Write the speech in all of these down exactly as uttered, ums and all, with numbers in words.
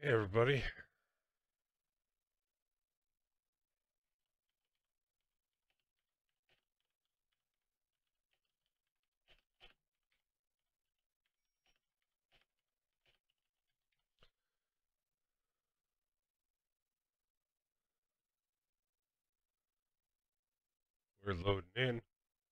Hey everybody, we're loading in.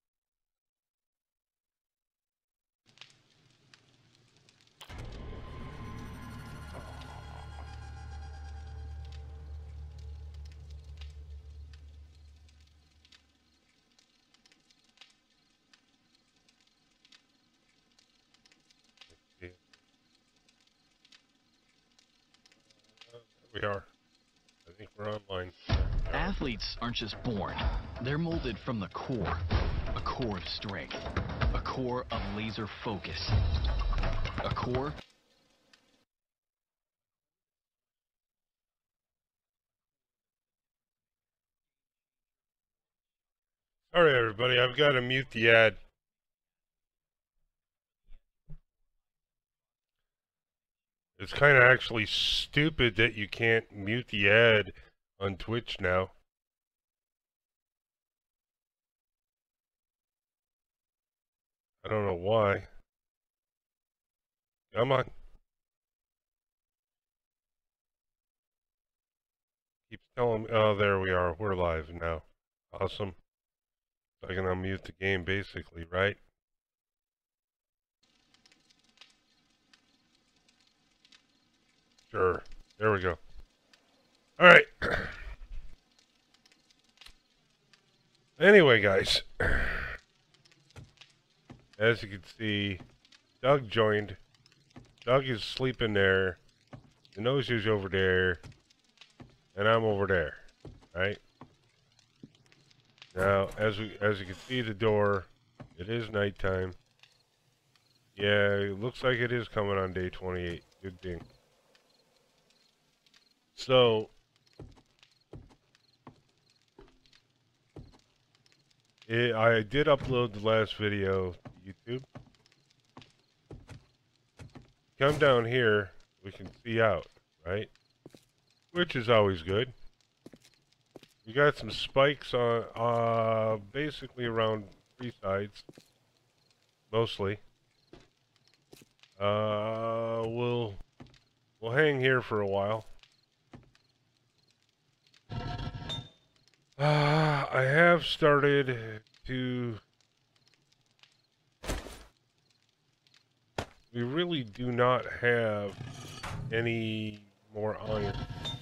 Yeah, uh, there we are. I think we're online. Alright. Athletes aren't just born. They're molded from the core. A core of strength. A core of laser focus. A core... Sorry everybody, I've got to mute the ad. It's kind of actually stupid that you can't mute the ad on Twitch now. I don't know why. Come on. Keeps telling me, oh there we are, we're live now. Awesome. So I can unmute the game basically, right? Sure. There we go. Alright. Anyway guys. As you can see, Doug joined. Doug is sleeping there. The Nosey's over there. And I'm over there. Right? Now, as we as you can see the door, it is nighttime. Yeah, it looks like it is coming on day twenty-eight. Good thing. So, it, I did upload the last video to YouTube. Come down here, we can see out, right? Which is always good. We got some spikes on, uh, basically around three sides, mostly. Uh, we'll we'll hang here for a while. Uh, I have started to. We really do not have any more iron,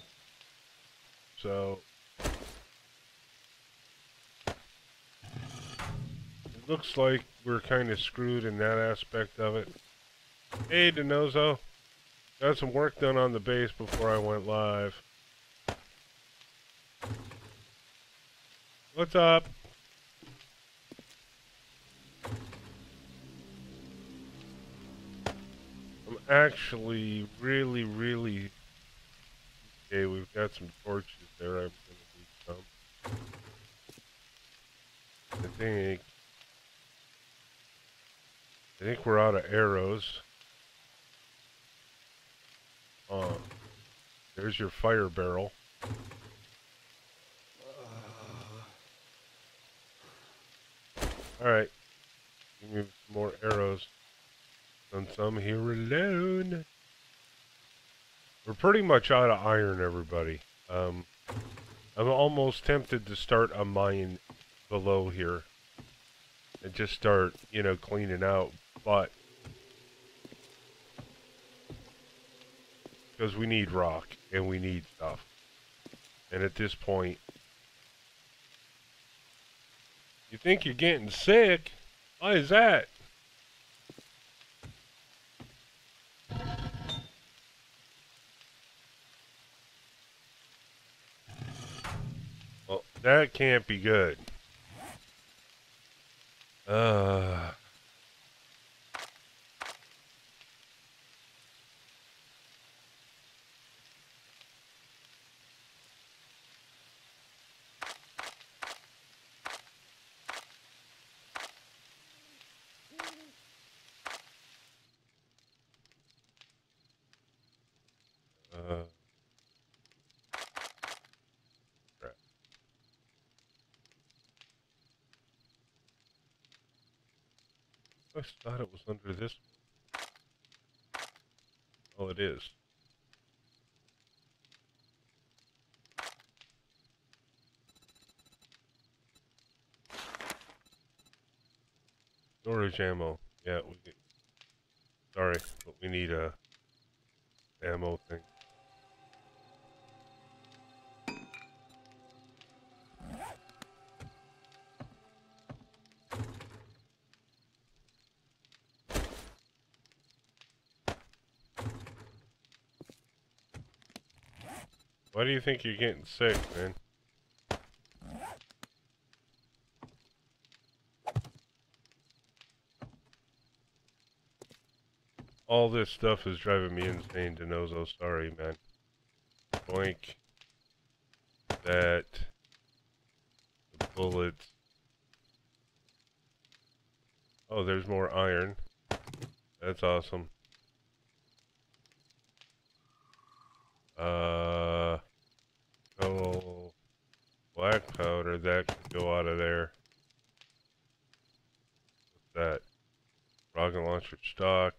so it looks like we're kind of screwed in that aspect of it. Hey, Denozo, got some work done on the base before I went live. What's up? I'm actually really, really... Okay, we've got some torches there. I'm going to need some. I think... I think we're out of arrows. Uh, there's your fire barrel. Alright. Give me some more arrows. And some here alone. We're pretty much out of iron, everybody. Um, I'm almost tempted to start a mine below here. And just start, you know, cleaning out. But... because we need rock. And we need stuff. And at this point... you think you're getting sick? Why is that? Well, that can't be good. Uh... Uh... I thought it was under this. Oh, it is. Storage ammo. Yeah, we get, sorry, but we need a ammo thing. Why do you think you're getting sick, man? All this stuff is driving me insane, Denozo. Sorry, man. Boink. That. The bullets. Oh, there's more iron. That's awesome. Uh. Oh. Black powder. That can go out of there. What's that? Rocket launcher stock.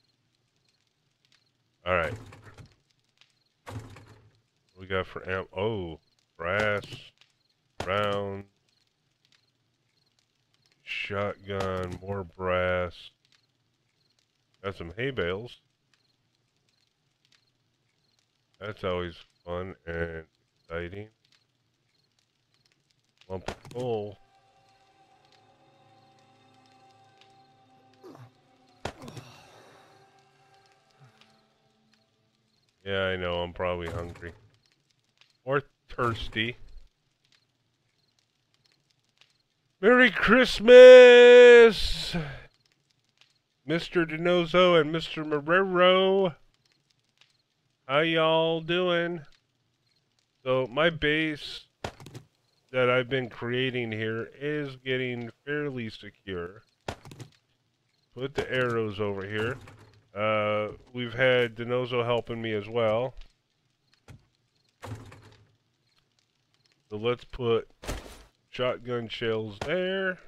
Alright. What we got for amp? Oh, brass, round, shotgun, more brass. Got some hay bales. That's always fun and exciting. Lump of coal. Yeah, I know, I'm probably hungry. Or thirsty. Merry Christmas! Mister Denozo and Mister Marrero. How y'all doing? So, my base that I've been creating here is getting fairly secure. Put the arrows over here. Uh, we've had Denozo helping me as well. So let's put shotgun shells there.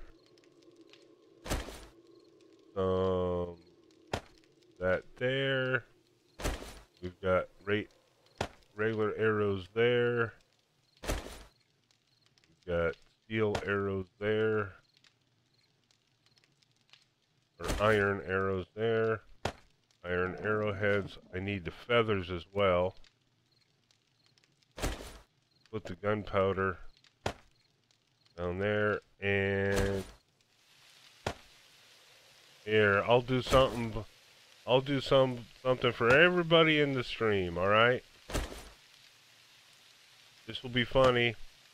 Um, that there. We've got rate regular arrows there. We've got steel arrows there. Or iron arrows there. Iron arrowheads. I need the feathers as well. Put the gunpowder down there, and here I'll do something. I'll do some something for everybody in the stream. All right. This will be funny.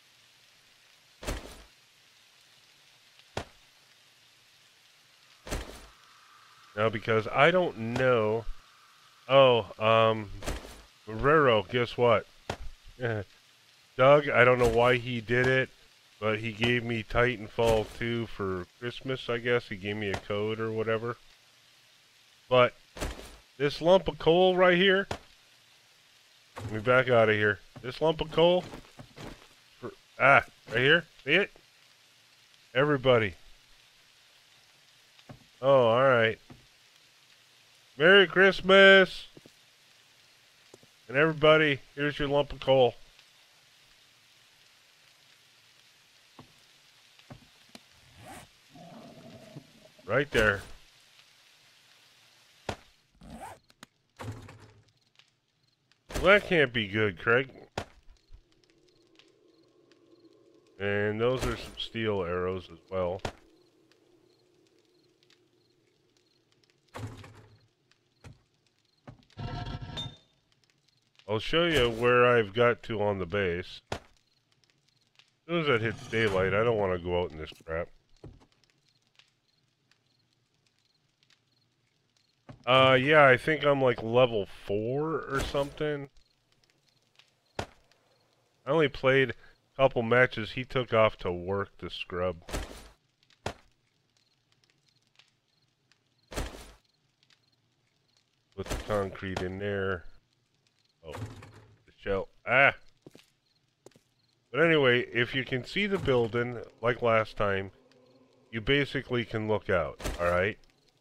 Now, because I don't know. Oh, um, Marrero, guess what? Doug, I don't know why he did it, but he gave me Titanfall two for Christmas, I guess. He gave me a code or whatever. But this lump of coal right here, let me back out of here. This lump of coal, for, ah, right here, see it? Everybody. Oh, alright. Merry Christmas! And everybody, here's your lump of coal. Right there. Well, that can't be good, Craig. And those are some steel arrows as well. I'll show you where I've got to on the base. As soon as it hits daylight, I don't want to go out in this crap. Uh, yeah, I think I'm like level four or something. I only played a couple matches. He took off to work, the scrub. Put the concrete in there. Oh, the shell. Ah! But anyway, if you can see the building, like last time, you basically can look out, alright?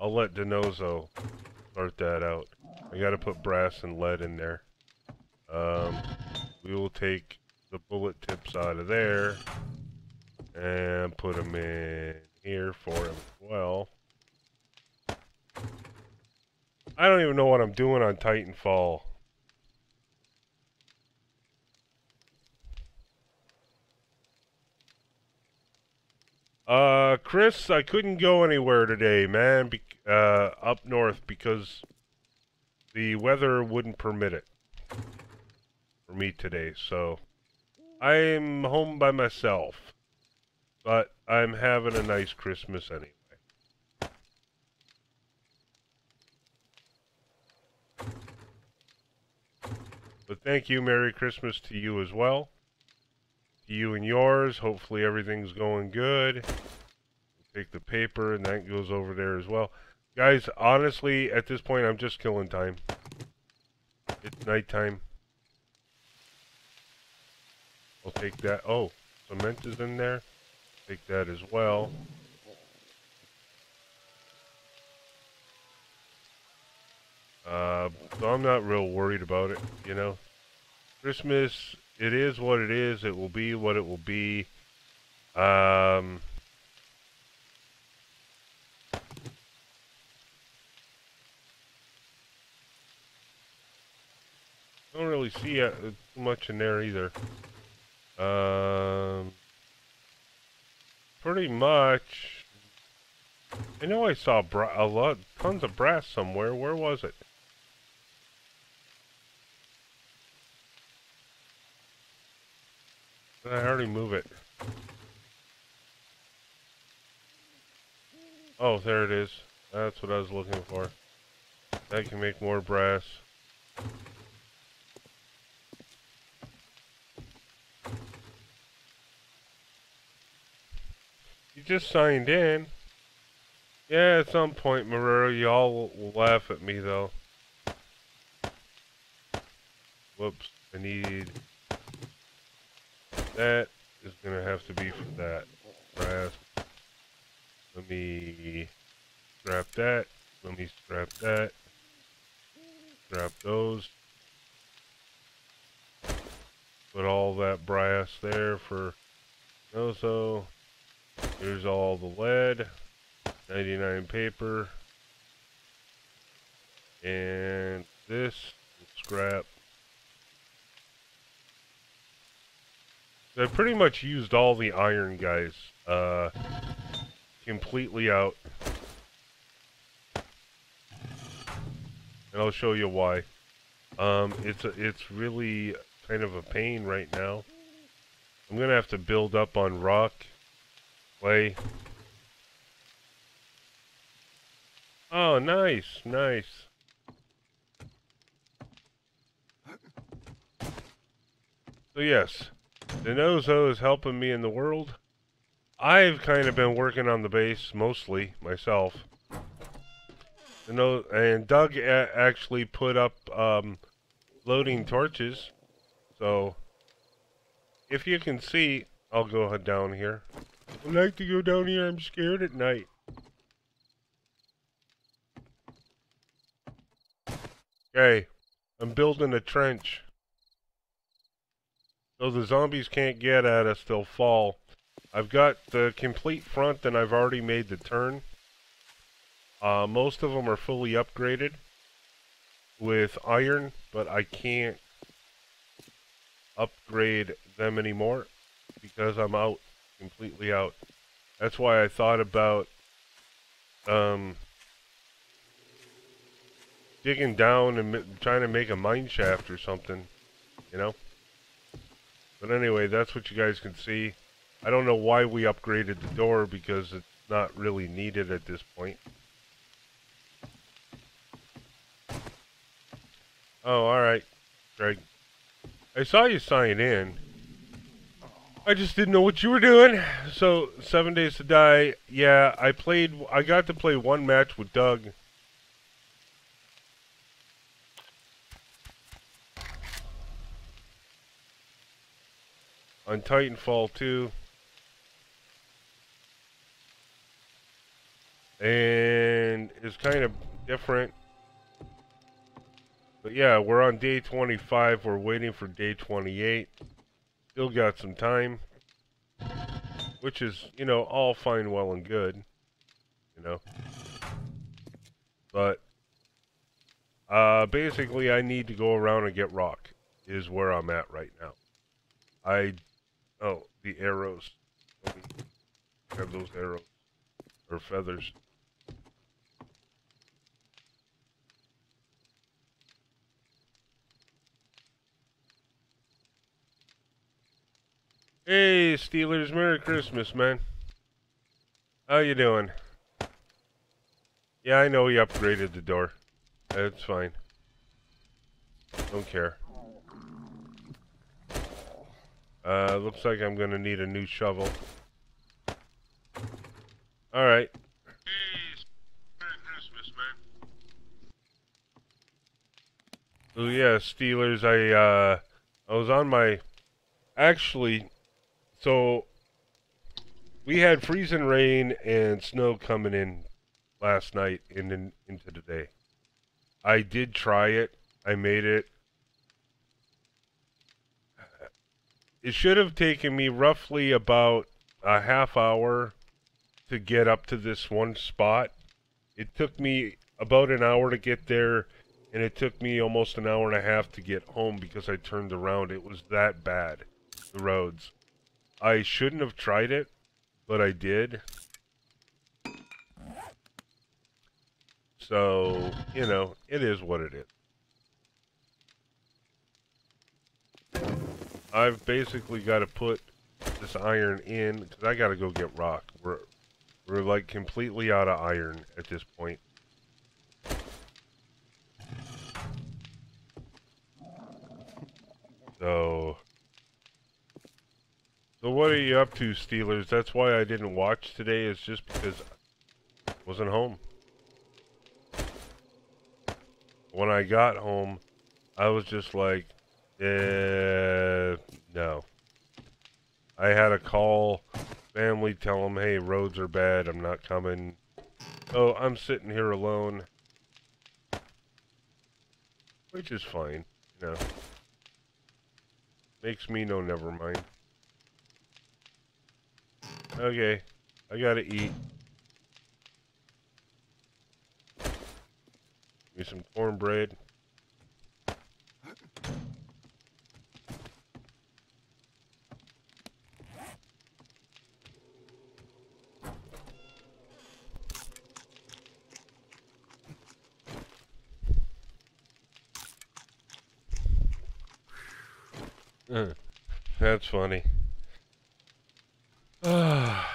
I'll let Denozo sort that out. I gotta put brass and lead in there. Um, we will take the bullet tips out of there and put them in here for him as well. I don't even know what I'm doing on Titanfall. Uh, Chris, I couldn't go anywhere today, man, be uh, up north because the weather wouldn't permit it for me today, so I'm home by myself, but I'm having a nice Christmas anyway. But thank you, Merry Christmas to you as well. To you and yours, hopefully everything's going good. Take the paper, and that goes over there as well. Guys, honestly, at this point, I'm just killing time. It's nighttime. I'll take that. Oh, cement is in there. Take that as well. Uh, so I'm not real worried about it, you know. Christmas, it is what it is. It will be what it will be. Um... Don't really see uh, too much in there either. Um, pretty much. I know I saw bra a lot, tons of brass somewhere. Where was it? Did I already move it? Oh, there it is. That's what I was looking for. I can make more brass. You just signed in. Yeah, at some point, Marrero, y'all will laugh at me, though. Whoops, I need... That is going to have to be for that. Brass. Let me scrap that. Let me scrap that. Scrap those. Put all that brass there for Denozo. Here's all the lead. ninety-nine paper. And this scrap. I pretty much used all the iron, guys. Uh, completely out. And I'll show you why. Um, it's a, it's really kind of a pain right now. I'm gonna have to build up on rock, clay. Oh, nice, nice. So yes, Denozo is helping me in the world. I've kind of been working on the base mostly myself. Deno and Doug a actually put up um, loading torches. So if you can see, I'll go ahead down here. I like to go down here. I'm scared at night. Okay, I'm building a trench. So the zombies can't get at us, they'll fall. I've got the complete front and I've already made the turn. Uh, most of them are fully upgraded with iron, but I can't upgrade them anymore because I'm out, completely out. That's why I thought about um, digging down and trying to make a mine shaft or something, you know? But anyway, that's what you guys can see. I don't know why we upgraded the door because it's not really needed at this point. Oh, alright, Greg. I saw you sign in. I just didn't know what you were doing. So, Seven Days to Die. Yeah, I played, I got to play one match with Doug. On Titanfall two. And is kind of different. But yeah, we're on day twenty-five. We're waiting for day twenty-eight. Still got some time. Which is, you know, all fine, well, and good. You know. But, uh, basically, I need to go around and get rock. Is where I'm at right now. I, oh, the arrows. Let me have those arrows. Or feathers. Hey, Steelers, Merry Christmas, man. How you doing? Yeah, I know he upgraded the door. That's fine. Don't care. Uh, looks like I'm gonna need a new shovel. Alright. Hey, Merry Christmas, man. So yeah, Steelers, I, uh, I was on my... Actually... So, we had freezing rain and snow coming in last night and in, into today. I did try it. I made it. It should have taken me roughly about a half hour to get up to this one spot. It took me about an hour to get there, and it took me almost an hour and a half to get home because I turned around. It was that bad, the roads. I shouldn't have tried it, but I did. So, you know, it is what it is. I've basically got to put this iron in, because I got to go get rock. We're, we're like completely out of iron at this point. So... So what are you up to, Steelers? That's why I didn't watch today, is just because I wasn't home. When I got home, I was just like, eh, no. I had to call family, tell them, hey, roads are bad, I'm not coming. Oh, I'm sitting here alone. Which is fine, you know. Makes me no never mind. Okay, I gotta eat. Give me some cornbread. That's funny. I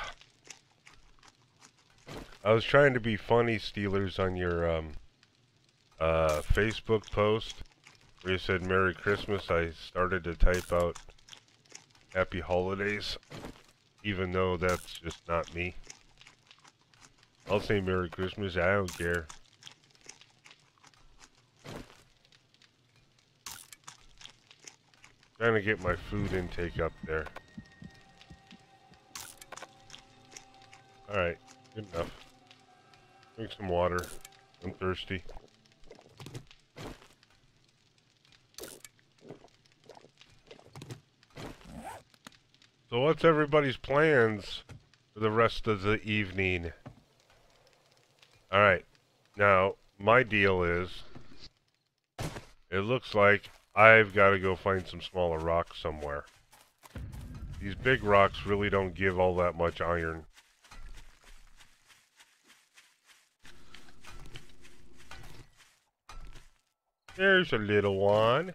was trying to be funny, Steelers, on your um, uh, Facebook post where you said Merry Christmas. I started to type out Happy Holidays, even though that's just not me. I'll say Merry Christmas, I don't care. Trying to get my food intake up there. Alright, good enough. Drink some water. I'm thirsty. So what's everybody's plans for the rest of the evening? Alright, now, my deal is, it looks like I've got to go find some smaller rocks somewhere. These big rocks really don't give all that much iron. There's a little one.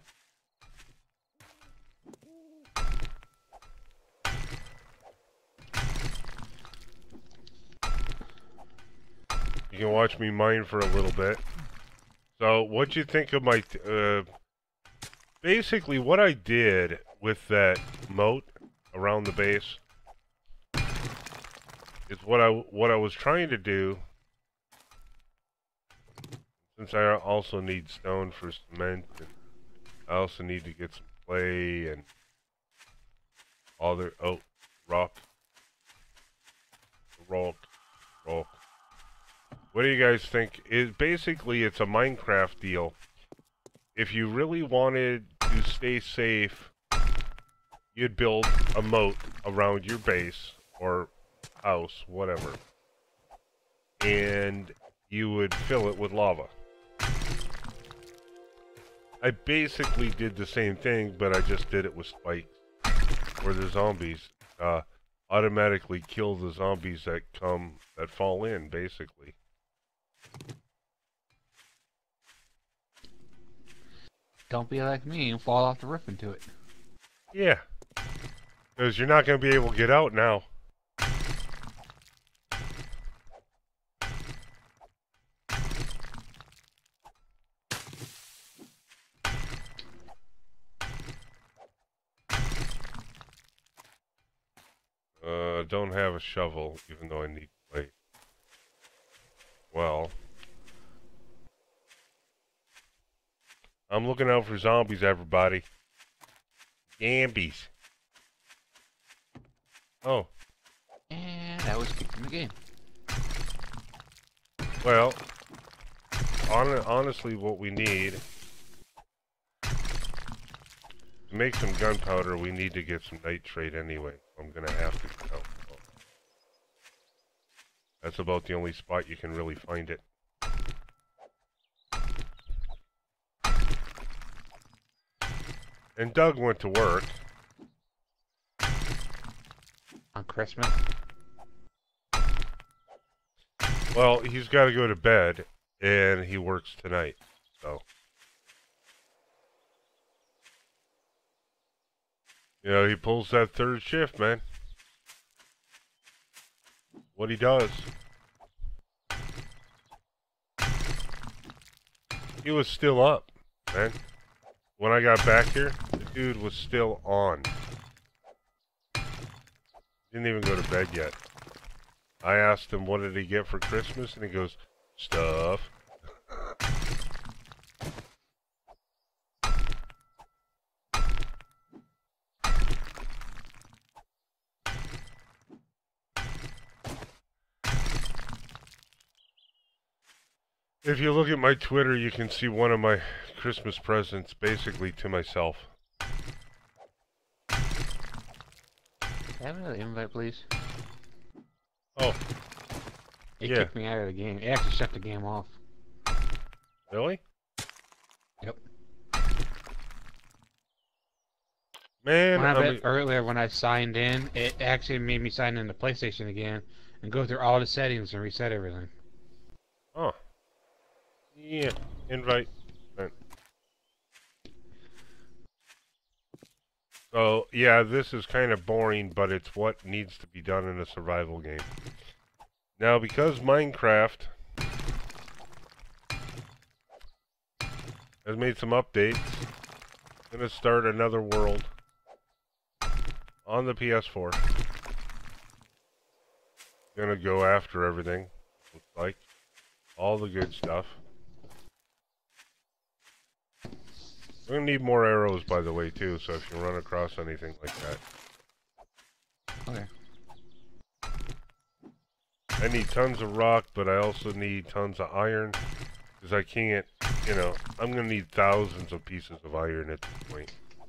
You can watch me mine for a little bit. So, what'd you think of my... T uh, basically, what I did with that moat around the base is what I, what I was trying to do. Since I also need stone for cement, and I also need to get some clay and other... Oh, rock. Rock. Rock. What do you guys think? It, basically, it's a Minecraft deal. If you really wanted to stay safe, you'd build a moat around your base or house, whatever. And you would fill it with lava. I basically did the same thing, but I just did it with spikes. Where the zombies uh, automatically kill the zombies that come, that fall in, basically. Don't be like me and fall off the roof into it. Yeah. Because you're not going to be able to get out now. Uh, don't have a shovel, even though I need clay. Well, I'm looking out for zombies, everybody. Gambies. Oh. And I was kicked from the game. Well, on, honestly, what we need to make some gunpowder, we need to get some nitrate anyway. I'm gonna have to. Oh, oh. That's about the only spot you can really find it. And Doug went to work. On Christmas? Well, he's got to go to bed, and he works tonight, so. You know, he pulls that third shift, man. What he does. He was still up, man. When I got back here, the dude was still on. Didn't even go to bed yet. I asked him what did he get for Christmas, and he goes, stuff. If you look at my Twitter, you can see one of my Christmas presents basically to myself. Have another invite, please. Oh. It Yeah. kicked me out of the game. It actually shut the game off. Really? Yep. Man, When I I bet mean, earlier when I signed in, it actually made me sign into PlayStation again and go through all the settings and reset everything. oh. Yeah, invite. Right. So, yeah, this is kind of boring, but it's what needs to be done in a survival game. Now, because Minecraft has made some updates, I'm going to start another world on the P S four. Going to go after everything, looks like. All the good stuff. We're going to need more arrows, by the way, too, so if you run across anything like that. Okay. I need tons of rock, but I also need tons of iron, because I can't, you know, I'm going to need thousands of pieces of iron at this point.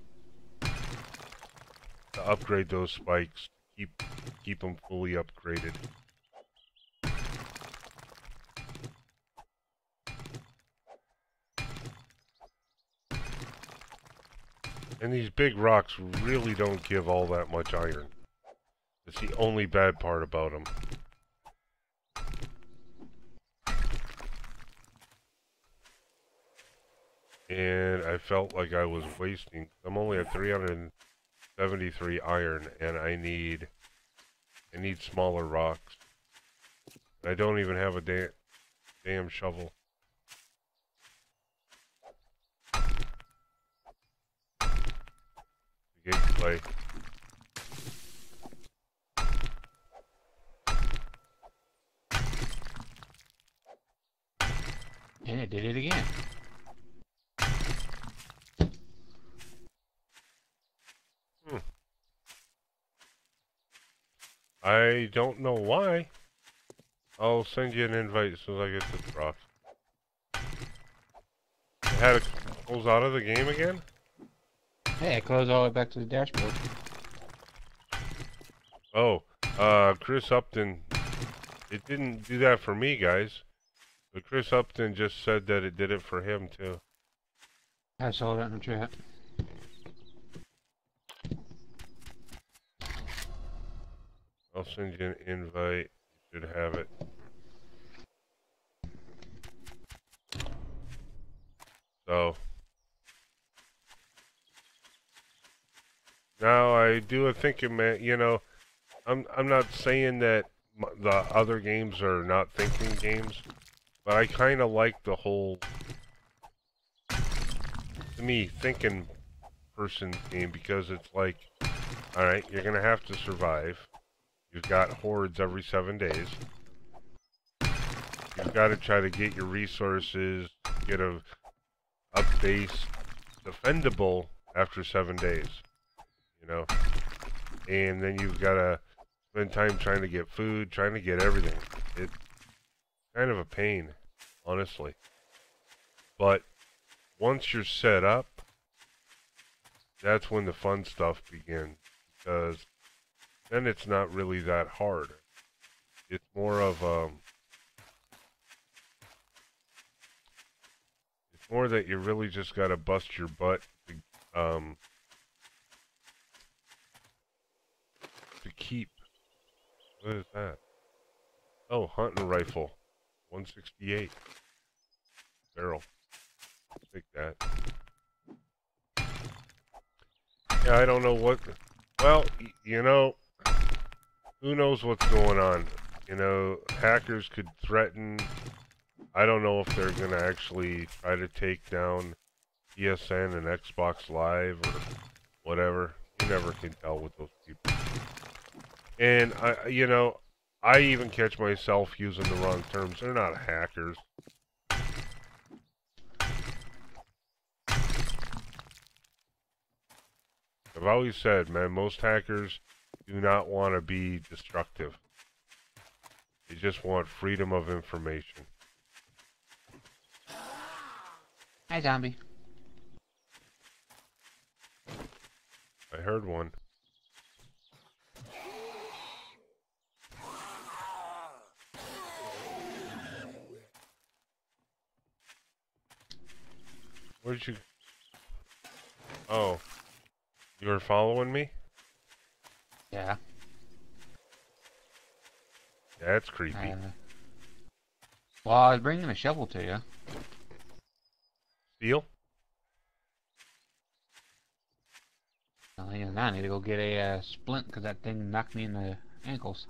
To upgrade those spikes, keep, keep them fully upgraded. And these big rocks really don't give all that much iron. It's the only bad part about them. And I felt like I was wasting. I'm only at three hundred seventy-three iron, and I need, I need smaller rocks. I don't even have a da damn shovel. Gate clay. And it did it again. Hmm. I don't know why. I'll send you an invite as soon as I get this rock. I had to close out of the game again? Hey, I close all the way back to the dashboard. Oh, uh, Chris Upton. It didn't do that for me, guys. But Chris Upton just said that it did it for him, too. I saw that in the chat. I'll send you an invite. You should have it. So. Now, I do think it meant, you know, I'm, I'm not saying that the other games are not thinking games, but I kind of like the whole, to me, thinking person game, because it's like, alright, you're going to have to survive. You've got hordes every seven days. You've got to try to get your resources, get a, a base defendable after seven days, you know? And then you've got to spend time trying to get food, trying to get everything. It's kind of a pain, honestly. But once you're set up, that's when the fun stuff begins. Because then it's not really that hard. It's more of um it's more that you really just gotta bust your butt to um to keep. What is that? Oh, hunting rifle. one sixty-eight. Barrel. Take that. Yeah, I don't know what... Well, y you know, who knows what's going on? You know, hackers could threaten... I don't know if they're going to actually try to take down P S N and Xbox Live or whatever. You never can tell with those people. And, I, you know, I even catch myself using the wrong terms. They're not hackers. I've always said, man, most hackers do not want to be destructive. They just want freedom of information. Hi, zombie. I heard one. Where'd you... Oh. You were following me? Yeah. That's creepy. Uh, well, I was bringing a shovel to you. Steel? Well, yeah, now I need to go get a uh, splint because that thing knocked me in the ankles.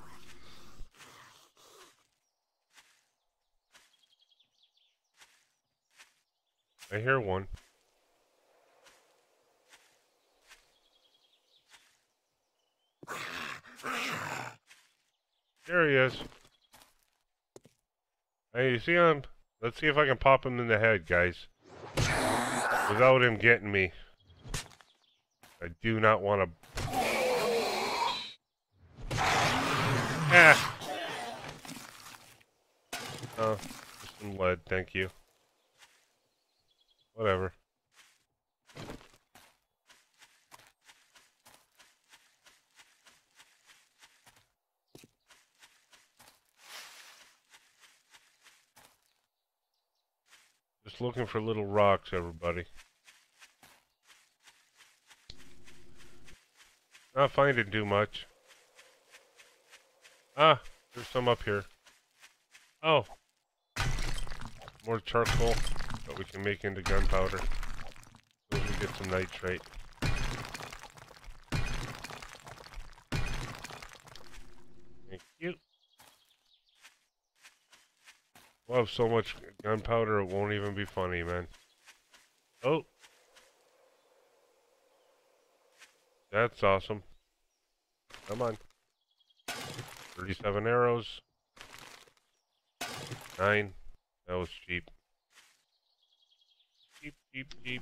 I hear one. There he is. Hey, you see him? Let's see if I can pop him in the head, guys. Without him getting me. I do not want to... Ah! Oh, just some lead, thank you. Whatever. Just looking for little rocks, everybody. Not finding too much. Ah, there's some up here. Oh. More charcoal that we can make into gunpowder. So we can get some nitrate. Thank you. We'll have so much gunpowder it won't even be funny, man. Oh. That's awesome. Come on. thirty-seven arrows. Nine. That was cheap. Cheap, cheap, cheap.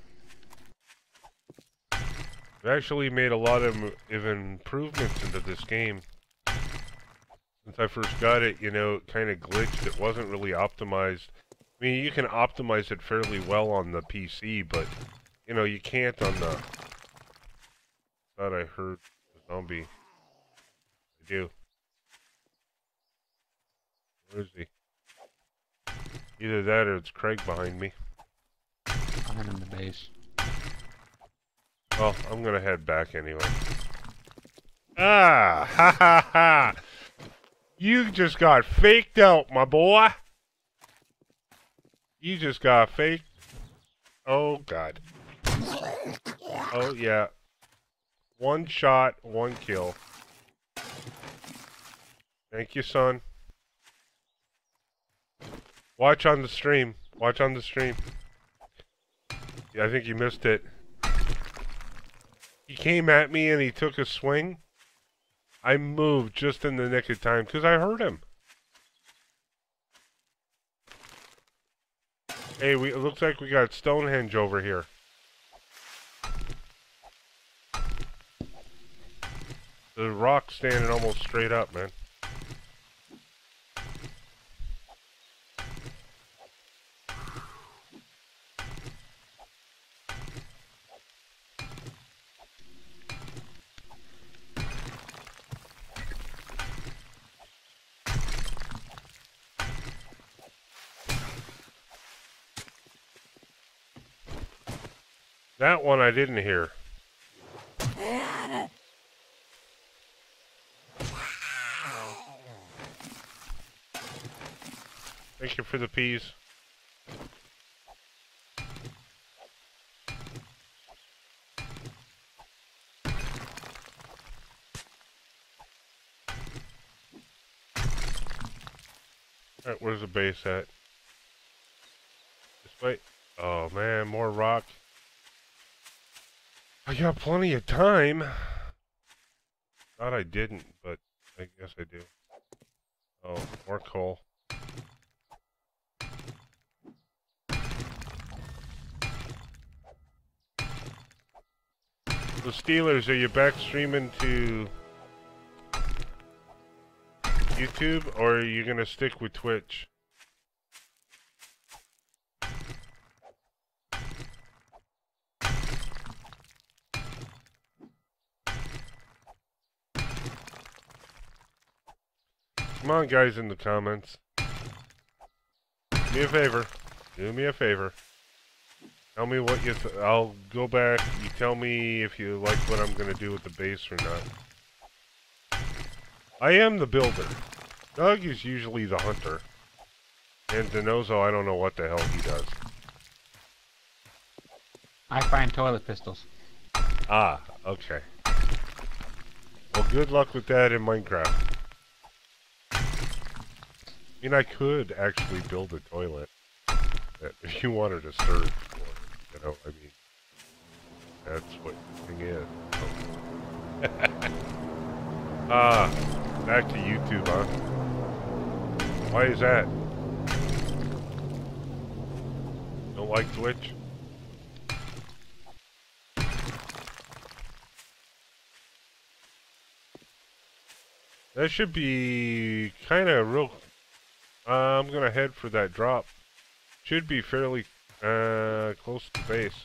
We've actually made a lot of, of improvements into this game. Since I first got it, you know, it kind of glitched. It wasn't really optimized. I mean, you can optimize it fairly well on the P C, but, you know, you can't on the... Thought I heard a zombie. I do. Where is he? Either that or it's Craig behind me. I'm in the base. Well, I'm gonna head back anyway. Ah! Ha ha ha! You just got faked out, my boy! You just got faked. Oh, God. Oh, yeah. One shot, one kill. Thank you, son. Watch on the stream. Watch on the stream. Yeah, I think you missed it. He came at me and he took a swing. I moved just in the nick of time because I heard him. Hey, we, it looks like we got Stonehenge over here. The rock's standing almost straight up, man. That one I didn't hear. Thank you for the peas. Alright, where's the base at? This way? Oh man, more rock. I got plenty of time. Thought I didn't, but I guess I do. Oh, more coal. The Steelers, are you back streaming to YouTube, or are you gonna stick with Twitch? Come on, guys, in the comments. Do me a favor. Do me a favor. Tell me what you... Th I'll go back. You tell me if you like what I'm going to do with the base or not. I am the builder. Doug is usually the hunter. And Denozo, I don't know what the hell he does. I find toilet pistols. Ah, okay. Well, good luck with that in Minecraft. I mean, I could actually build a toilet if you wanted a storage for it. You know, I mean, that's what the thing is. Ah, back to YouTube, huh? Why is that? Don't like Twitch? That should be kind of real... Uh, I'm gonna head for that drop. Should be fairly uh, close to base.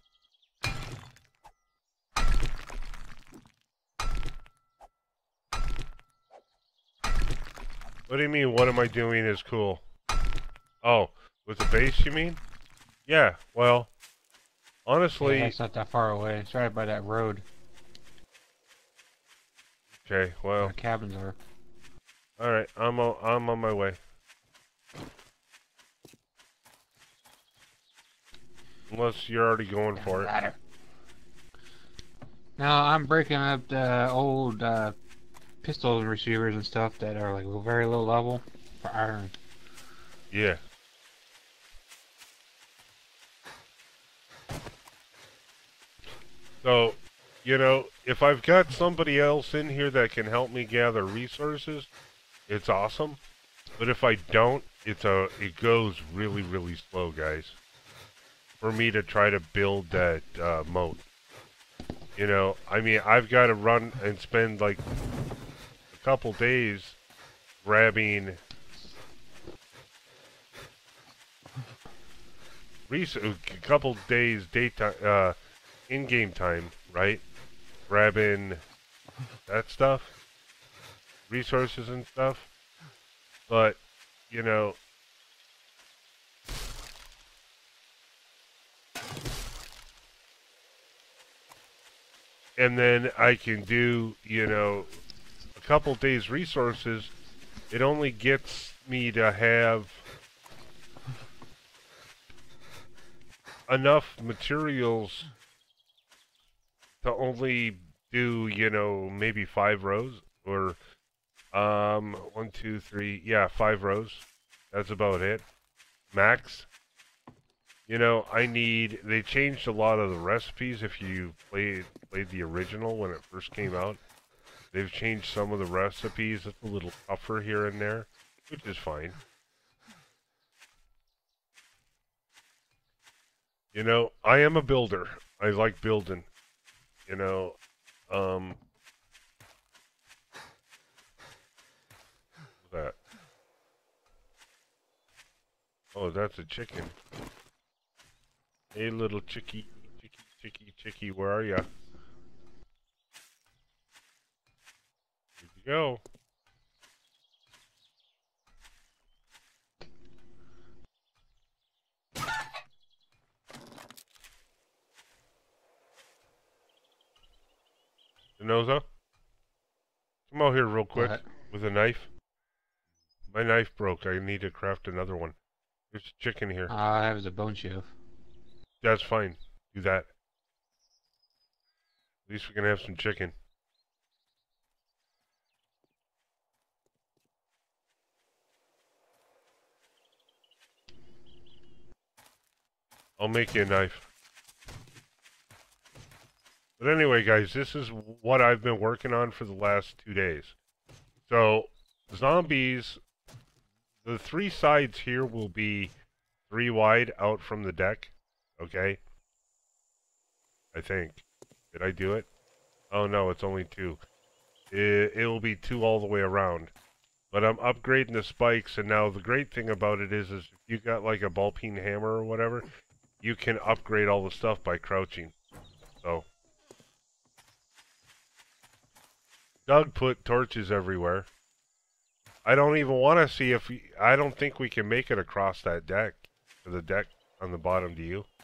What do you mean, what am I doing is cool? Oh, with the base you mean? Yeah, well, honestly... Yeah, it's not that far away. It's right by that road. Okay, well... Where the cabins are. Alright, I'm, on, I'm on my way. Unless you're already going for it. Ladder. Now I'm breaking up the old uh, pistol receivers and stuff that are like very low level for iron. Yeah. So, you know, if I've got somebody else in here that can help me gather resources, it's awesome. But if I don't, it's a it goes really, really slow, guys. For me to try to build that uh, moat. You know, I mean, I've got to run and spend like a couple days grabbing res- a couple days daytime, uh, in-game time, right? Grabbing that stuff, resources and stuff. But, you know, and then I can do, you know, a couple days resources. It only gets me to have enough materials to only do, you know, maybe five rows or um one, two, three, yeah, five rows. That's about it. Max. You know, I need they changed a lot of the recipes if you played played the original when it first came out. They've changed some of the recipes. It's a little tougher here and there, which is fine. You know, I am a builder. I like building. You know, um, what's that? Oh, that's a chicken. Hey, little chickie, chickie, chickie, chickie, where are ya? Here you go. Denoza, come out here real quick What? with a knife. My knife broke. I need to craft another one. There's a chicken here. All I have is a bone shield. That's fine. Do that. At least we can have some chicken. I'll make you a knife. But anyway, guys, this is what I've been working on for the last two days. So, zombies, the three sides here will be three wide out from the deck. Okay? I think. Did I do it? Oh no, it's only two. It, it will be two all the way around. But I'm upgrading the spikes, and now the great thing about it is, is if you got like a ball peen hammer or whatever, you can upgrade all the stuff by crouching. So, Doug put torches everywhere. I don't even want to see if we, I don't think we can make it across that deck, to the deck on the bottom. Do you?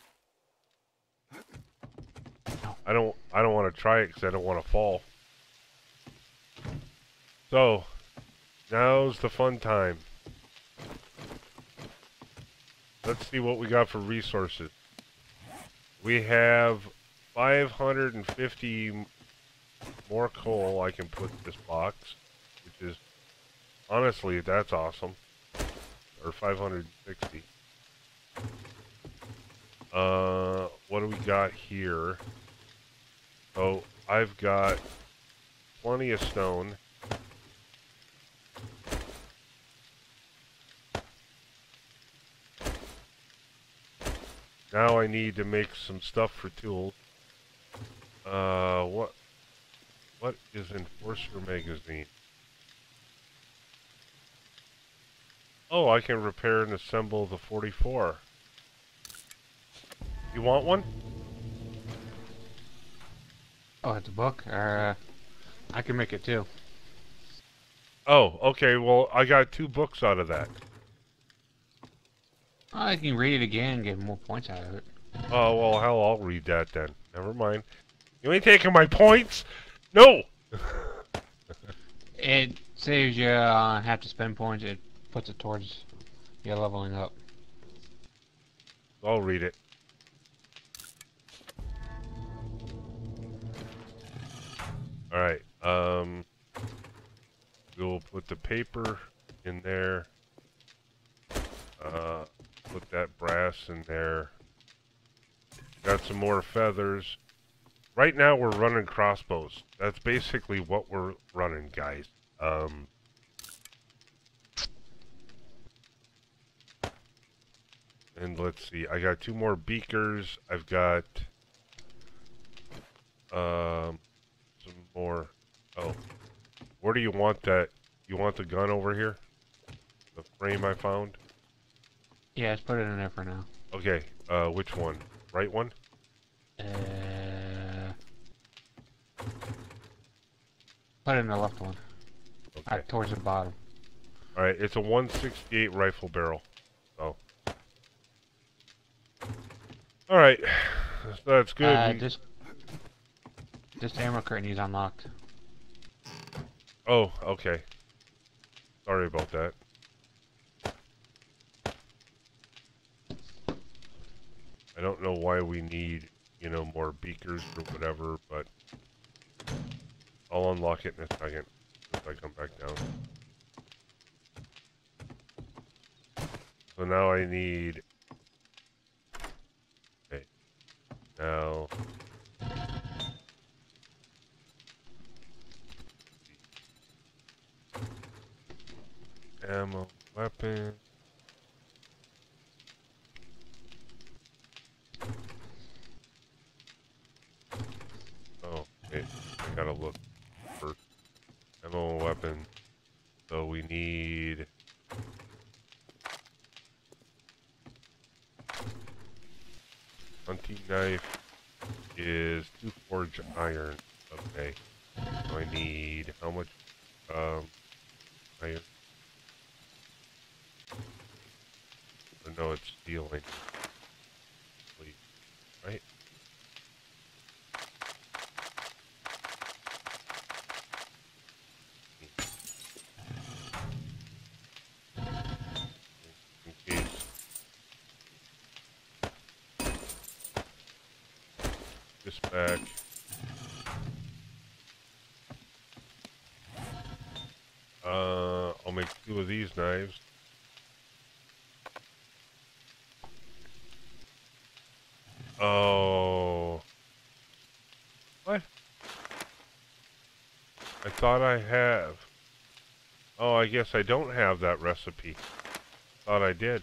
I don't. I don't want to try it because I don't want to fall. So, now's the fun time. Let's see what we got for resources. We have five hundred fifty more coal I can put in this box, which is, honestly, that's awesome. Or five hundred sixty. Uh, what do we got here? Oh, I've got plenty of stone. Now I need to make some stuff for tools. Uh, what? What is Enforcer Magazine? Oh, I can repair and assemble the forty-four. You want one? Oh, it's a book? Uh, I can make it too. Oh, okay, well, I got two books out of that. I can read it again and get more points out of it. Oh, well, hell, I'll read that then. Never mind. You ain't taking my points? No! It saves you uh, have to spend points. It puts it towards your leveling up. I'll read it. Alright, um... we'll put the paper in there. Uh, put that brass in there. Got some more feathers. Right now we're running crossbows. That's basically what we're running, guys. Um... And let's see, I got two more beakers. I've got... Um... some more. Oh. Where do you want that You want the gun over here? The frame I found? Yeah, let's put it in there for now. Okay, uh, which one? Right one? Uh, put it in the left one. Okay. Uh, towards the bottom. Alright, it's a one sixty-eight rifle barrel. So. Alright. That's good. Uh, We... this, this ammo crate needs unlocked. Oh, okay. Sorry about that. I don't know why we need, you know, more beakers or whatever, but I'll unlock it in a second if I come back down. So now I need... Okay. Now... Ammo, weapon... Oh, okay. I gotta look first. Ammo and weapon. So we need... Hunting knife is two forged iron. Okay. So I need how much um iron? Or no, it's steel. I need. Please. Right? In case. This back. Uh, I'll make two of these knives. Oh. What? I thought I have. Oh, I guess I don't have that recipe. Thought I did.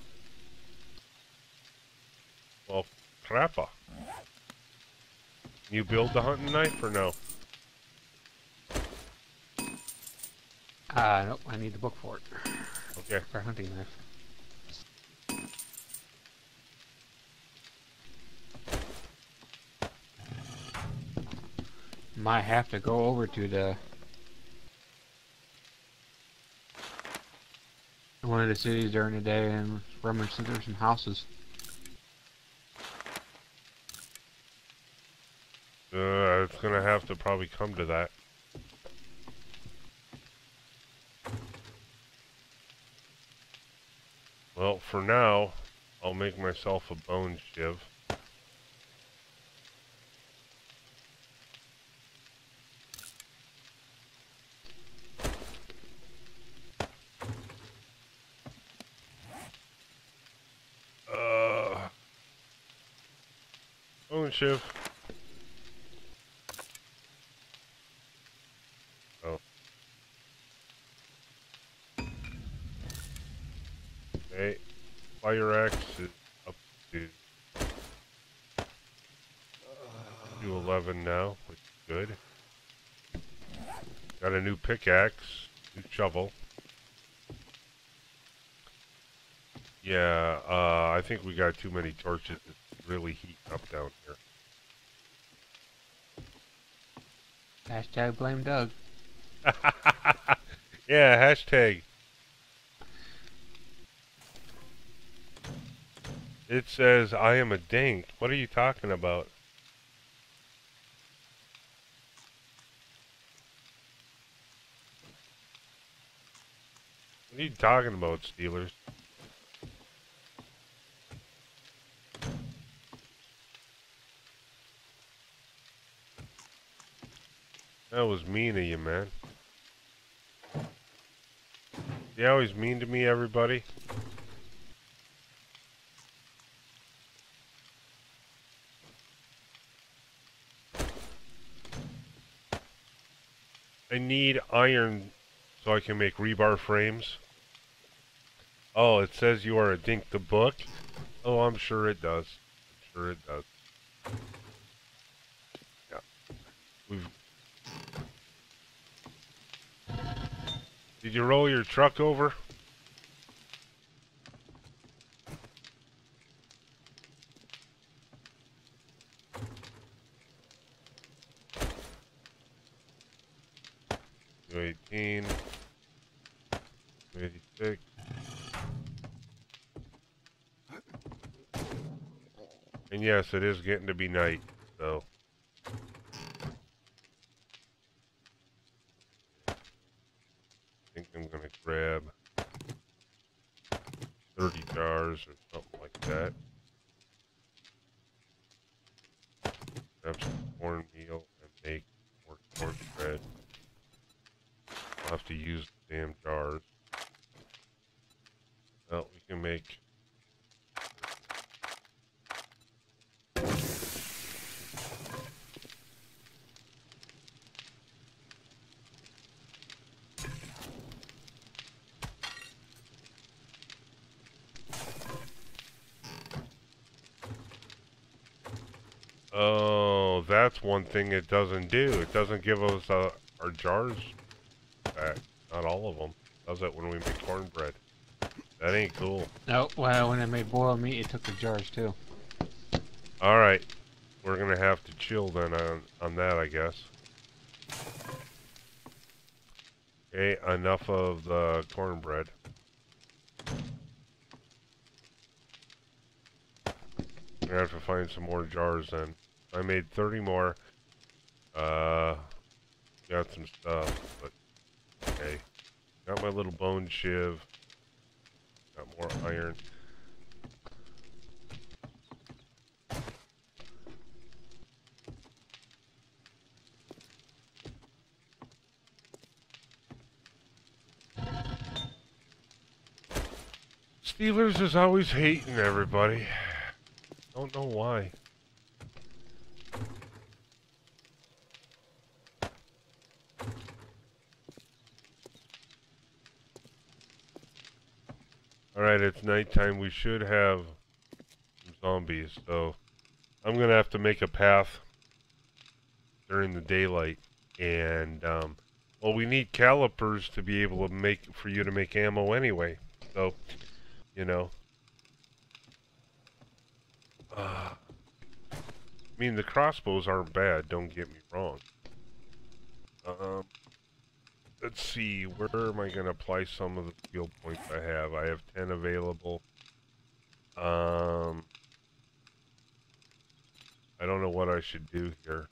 Well, crappa. You build the hunting knife or no? Uh, nope, I need the book for it. Okay. For hunting knife. Might have to go over to the one of the cities during the day and rummage through some houses. Uh, it's gonna have to probably come to that. Well, for now, I'll make myself a bone shiv. Uh, bone shiv. Oh. Okay. Fire axe is up to two eleven now, which is good. Got a new pickaxe, new shovel. Yeah, uh, I think we got too many torches. It's really heating up down here. Hashtag blame Doug. Yeah, hashtag. It says, I am a dink. What are you talking about? What are you talking about, Steelers? That was mean of you, man. You always mean to me, everybody. I need iron so I can make rebar frames. Oh, it says you are a dink the book? Oh, I'm sure it does. I'm sure it does. Yeah. We've... Did you roll your truck over? two eighteen. two eighty-six. And yes, it is getting to be night, so. I think I'm gonna grab thirty jars or something like that. Grab some cornmeal and make more cornbread. I'll have to use the damn jars. Well, we can make Oh, that's one thing it doesn't do. It doesn't give us uh, our jars back. Not all of them. It does it when we make cornbread. That ain't cool. No, well, when I made boiled meat, it took the jars too. Alright. We're gonna have to chill then on, on that, I guess. Okay, enough of the cornbread. We're gonna have to find some more jars then. I made thirty more. Uh, got some stuff, but okay. Got my little bone shiv. Got more iron. Steelers is always hating everybody. Don't know why. Alright, it's nighttime. We should have some zombies, so I'm gonna have to make a path during the daylight. And, um, well, we need calipers to be able to make, for you to make ammo anyway. So, you know. Uh, I mean, the crossbows aren't bad, don't get me wrong. Um, let's see, where am I going to apply some of the skill points I have? I have ten available. Um, I don't know what I should do here.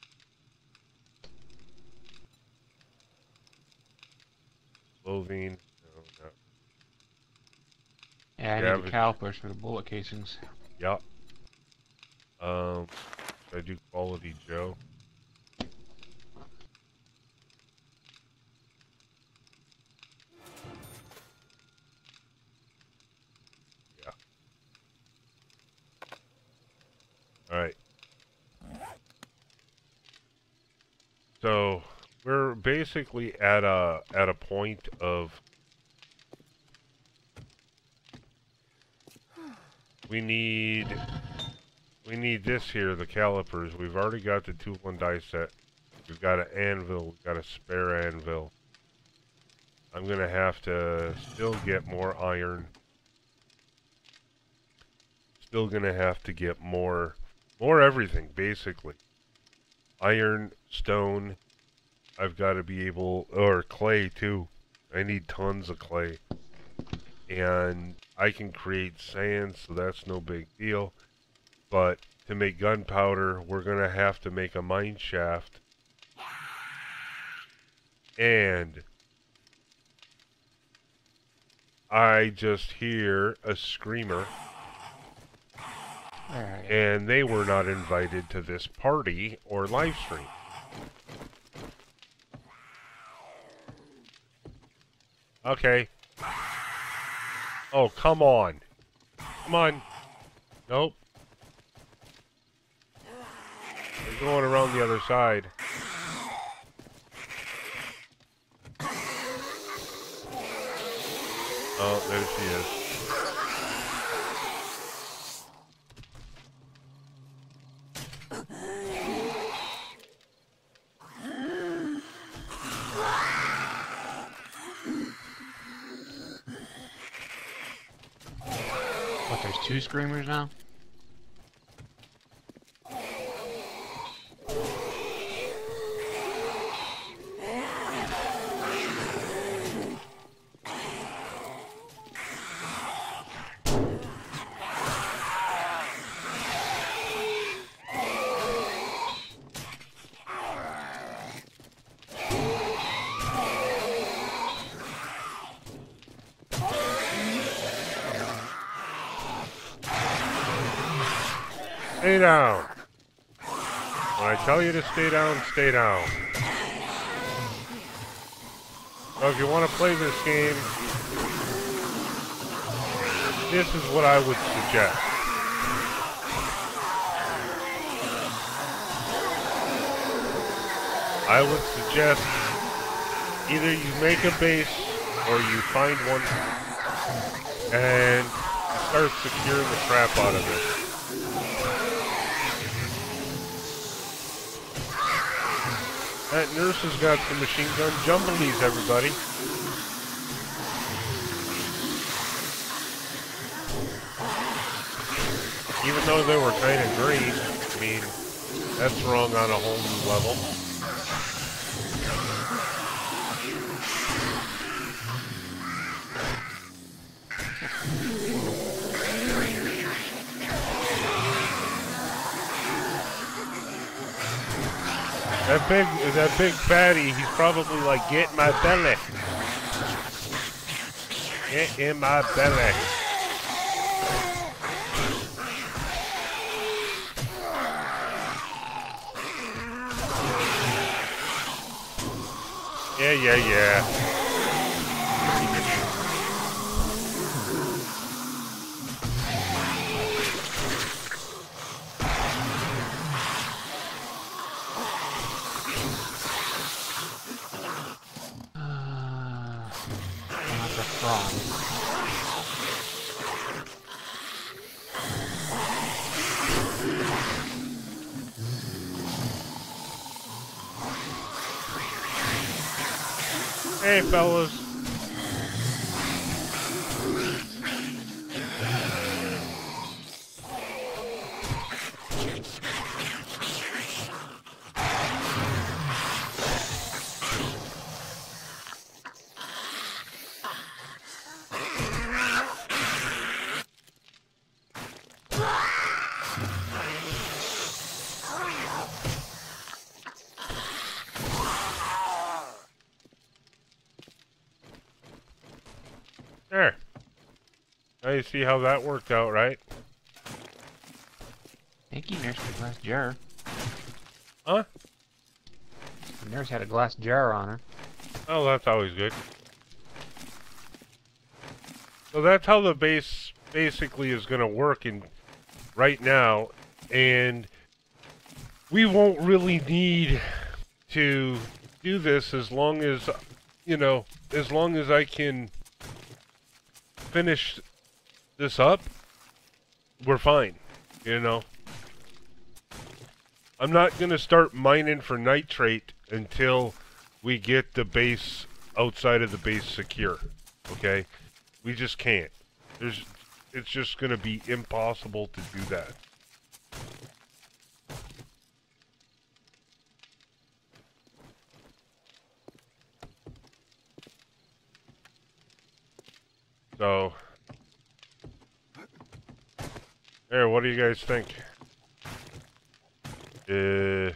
Clothing. No, not. Yeah, I Yeah, need the but- calipers for the bullet casings. Yep. Um, should I do Quality Joe? Yeah. Alright. So, we're basically at a, at a point of we need we need this here, the calipers. We've already got the tool and die set. We've got an anvil, we've got a spare anvil. I'm gonna have to still get more iron. Still gonna have to get more more everything, basically. Iron, stone, I've got to be able, or clay too. I need tons of clay. And I can create sand, so that's no big deal. But to make gunpowder, we're going to have to make a mine shaft. And I just hear a screamer. Alright. And they were not invited to this party or live stream. Okay. Oh, come on. Come on. Nope. They're going around the other side. Oh, there she is. two screamers now? Stay down. When I tell you to stay down, stay down. So if you want to play this game, this is what I would suggest. I would suggest either you make a base or you find one and start securing the crap out of it. That nurse has got some machine gun jumblies, everybody. Even though they were kind of green, I mean, that's wrong on a whole new level. That big, that big fatty, he's probably like, get in my belly. Get in my belly. Yeah, yeah, yeah. Hey, fellas. There. Now you see how that worked out, right? Thank you, nurse, for the glass jar. Huh? The nurse had a glass jar on her. Oh, that's always good. So that's how the base basically is going to work in right now, and we won't really need to do this as long as, you know, as long as I can finish this up, we're fine, you know. I'm not going to start mining for nitrate until we get the base outside of the base secure, okay? We just can't. There's, it's just going to be impossible to do that. So, there, what do you guys think? Uh,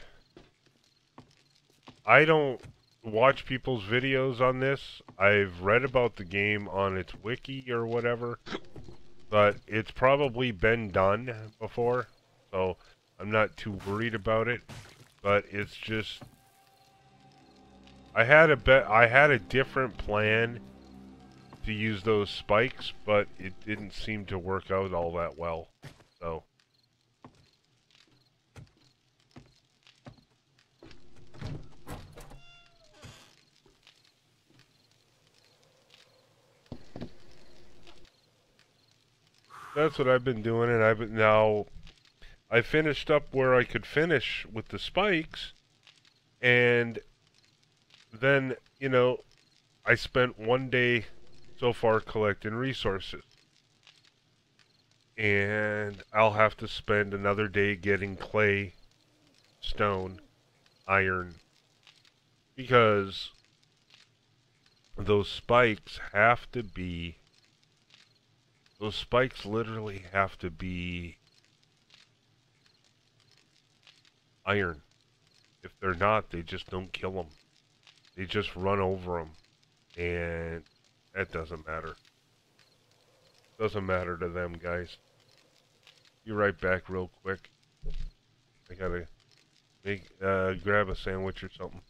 I don't watch people's videos on this. I've read about the game on its wiki or whatever, but it's probably been done before, so I'm not too worried about it. But it's just, I had a bet, I had a different plan to use those spikes, but it didn't seem to work out all that well. So that's what I've been doing, and I've been now I finished up where I could finish with the spikes, and then, you know, I spent one day so far collecting resources. and I'll have to spend another day getting clay, stone, iron, because those spikes have to be, those spikes literally have to be iron. If they're not, they just don't kill them. They just run over them, and that doesn't matter. Doesn't matter to them, guys. Be right back real quick. I gotta make, uh, grab a sandwich or something.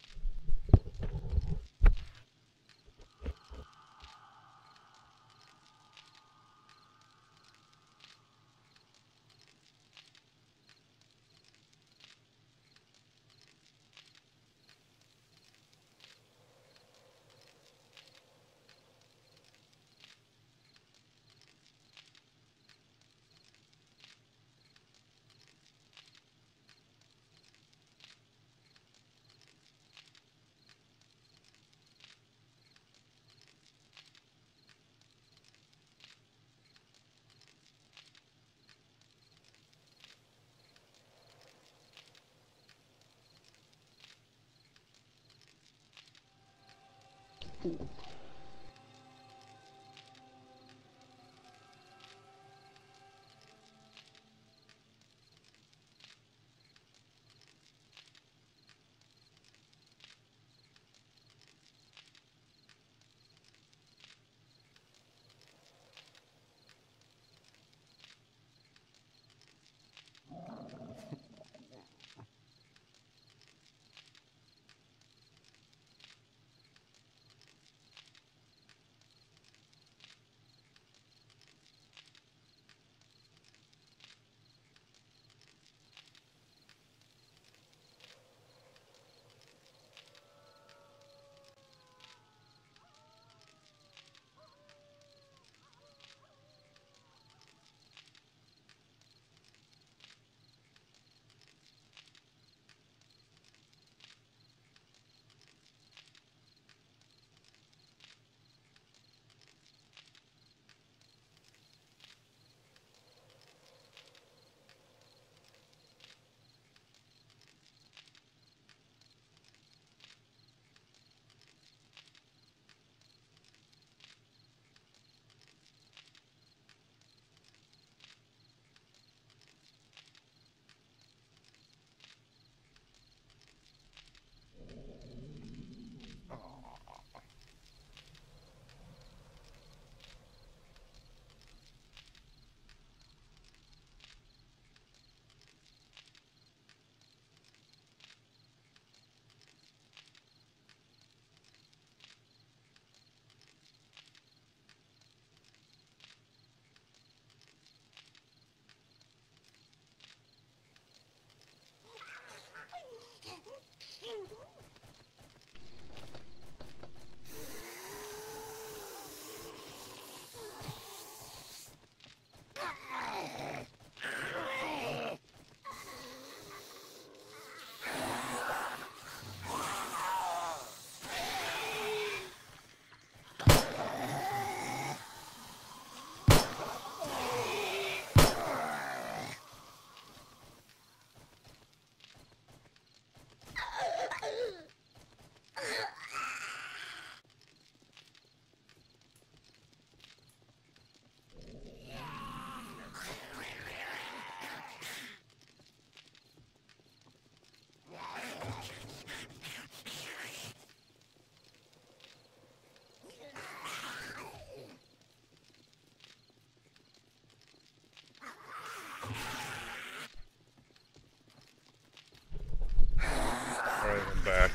Alright, I'm back.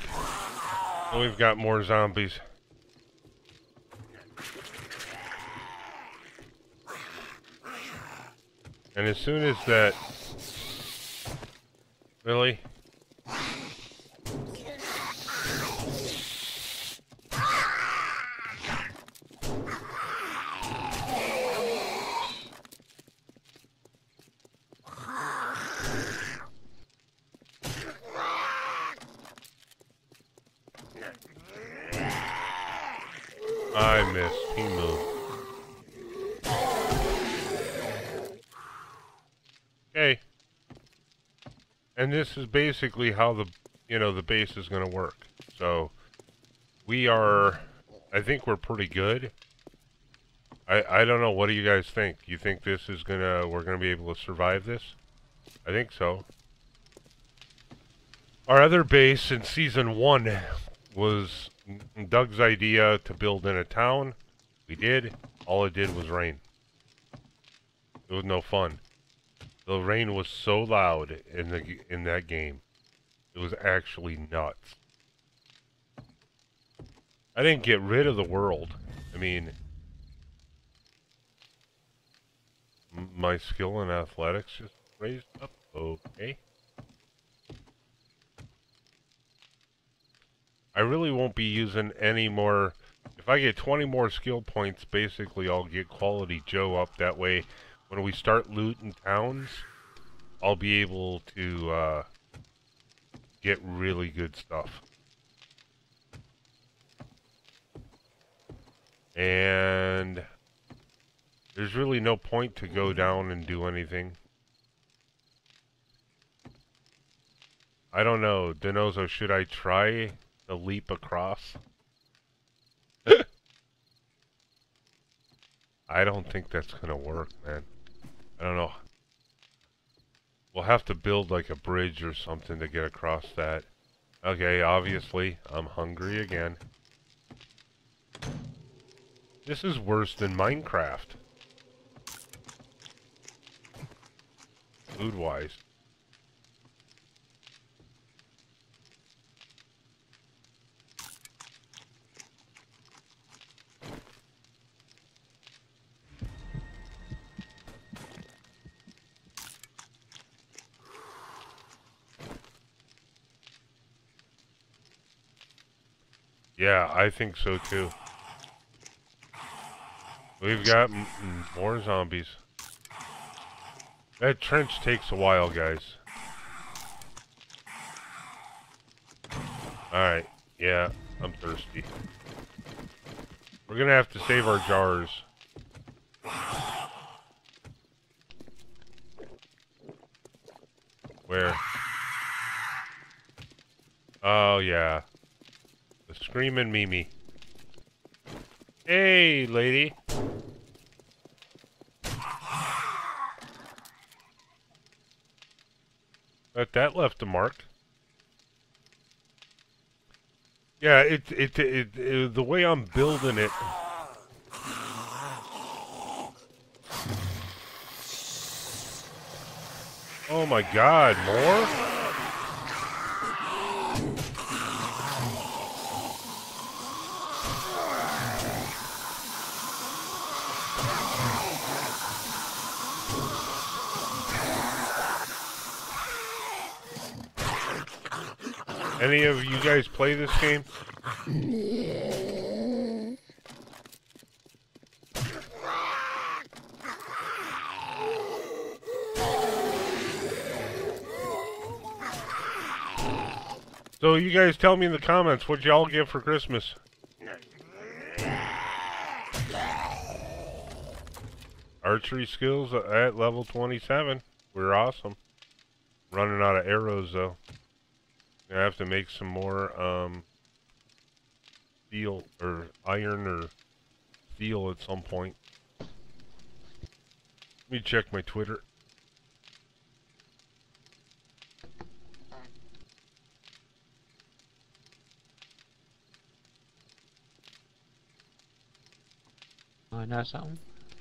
And we've got more zombies. And as soon as that... Really? I missed. He moved. Okay. And this is basically how the, you know, the base is going to work. So, we are, I think we're pretty good. I, I don't know, what do you guys think? You think this is going to, we're going to be able to survive this? I think so. Our other base in Season one was Doug's idea to build in a town. We did. All it did was rain. It was no fun. The rain was so loud in the in that game. It was actually nuts. I didn't get rid of the world. I mean, m my skill in athletics just raised up. Okay. I really won't be using any more. If I get twenty more skill points, basically I'll get Quality Joe up. That way, when we start looting towns, I'll be able to uh, get really good stuff. And there's really no point to go down and do anything. I don't know, Denozo, should I try the leap across? I don't think that's gonna work, man. I don't know. We'll have to build like a bridge or something to get across that. Okay, obviously, I'm hungry again. This is worse than Minecraft. Food-wise. Yeah, I think so too. We've got m m more zombies. That trench takes a while, guys. Alright, yeah, I'm thirsty. We're gonna have to save our jars. Where? Oh, yeah. The screaming Mimi. Hey, lady. But that left a mark. Yeah, it, it, it, it, the way I'm building it. Oh my God, more? Any of you guys play this game? So you guys tell me in the comments what y'all get for Christmas. Archery skills at level twenty-seven. We're awesome. Running out of arrows though. I have to make some more um, steel or iron or steel at some point. Let me check my Twitter. I know something.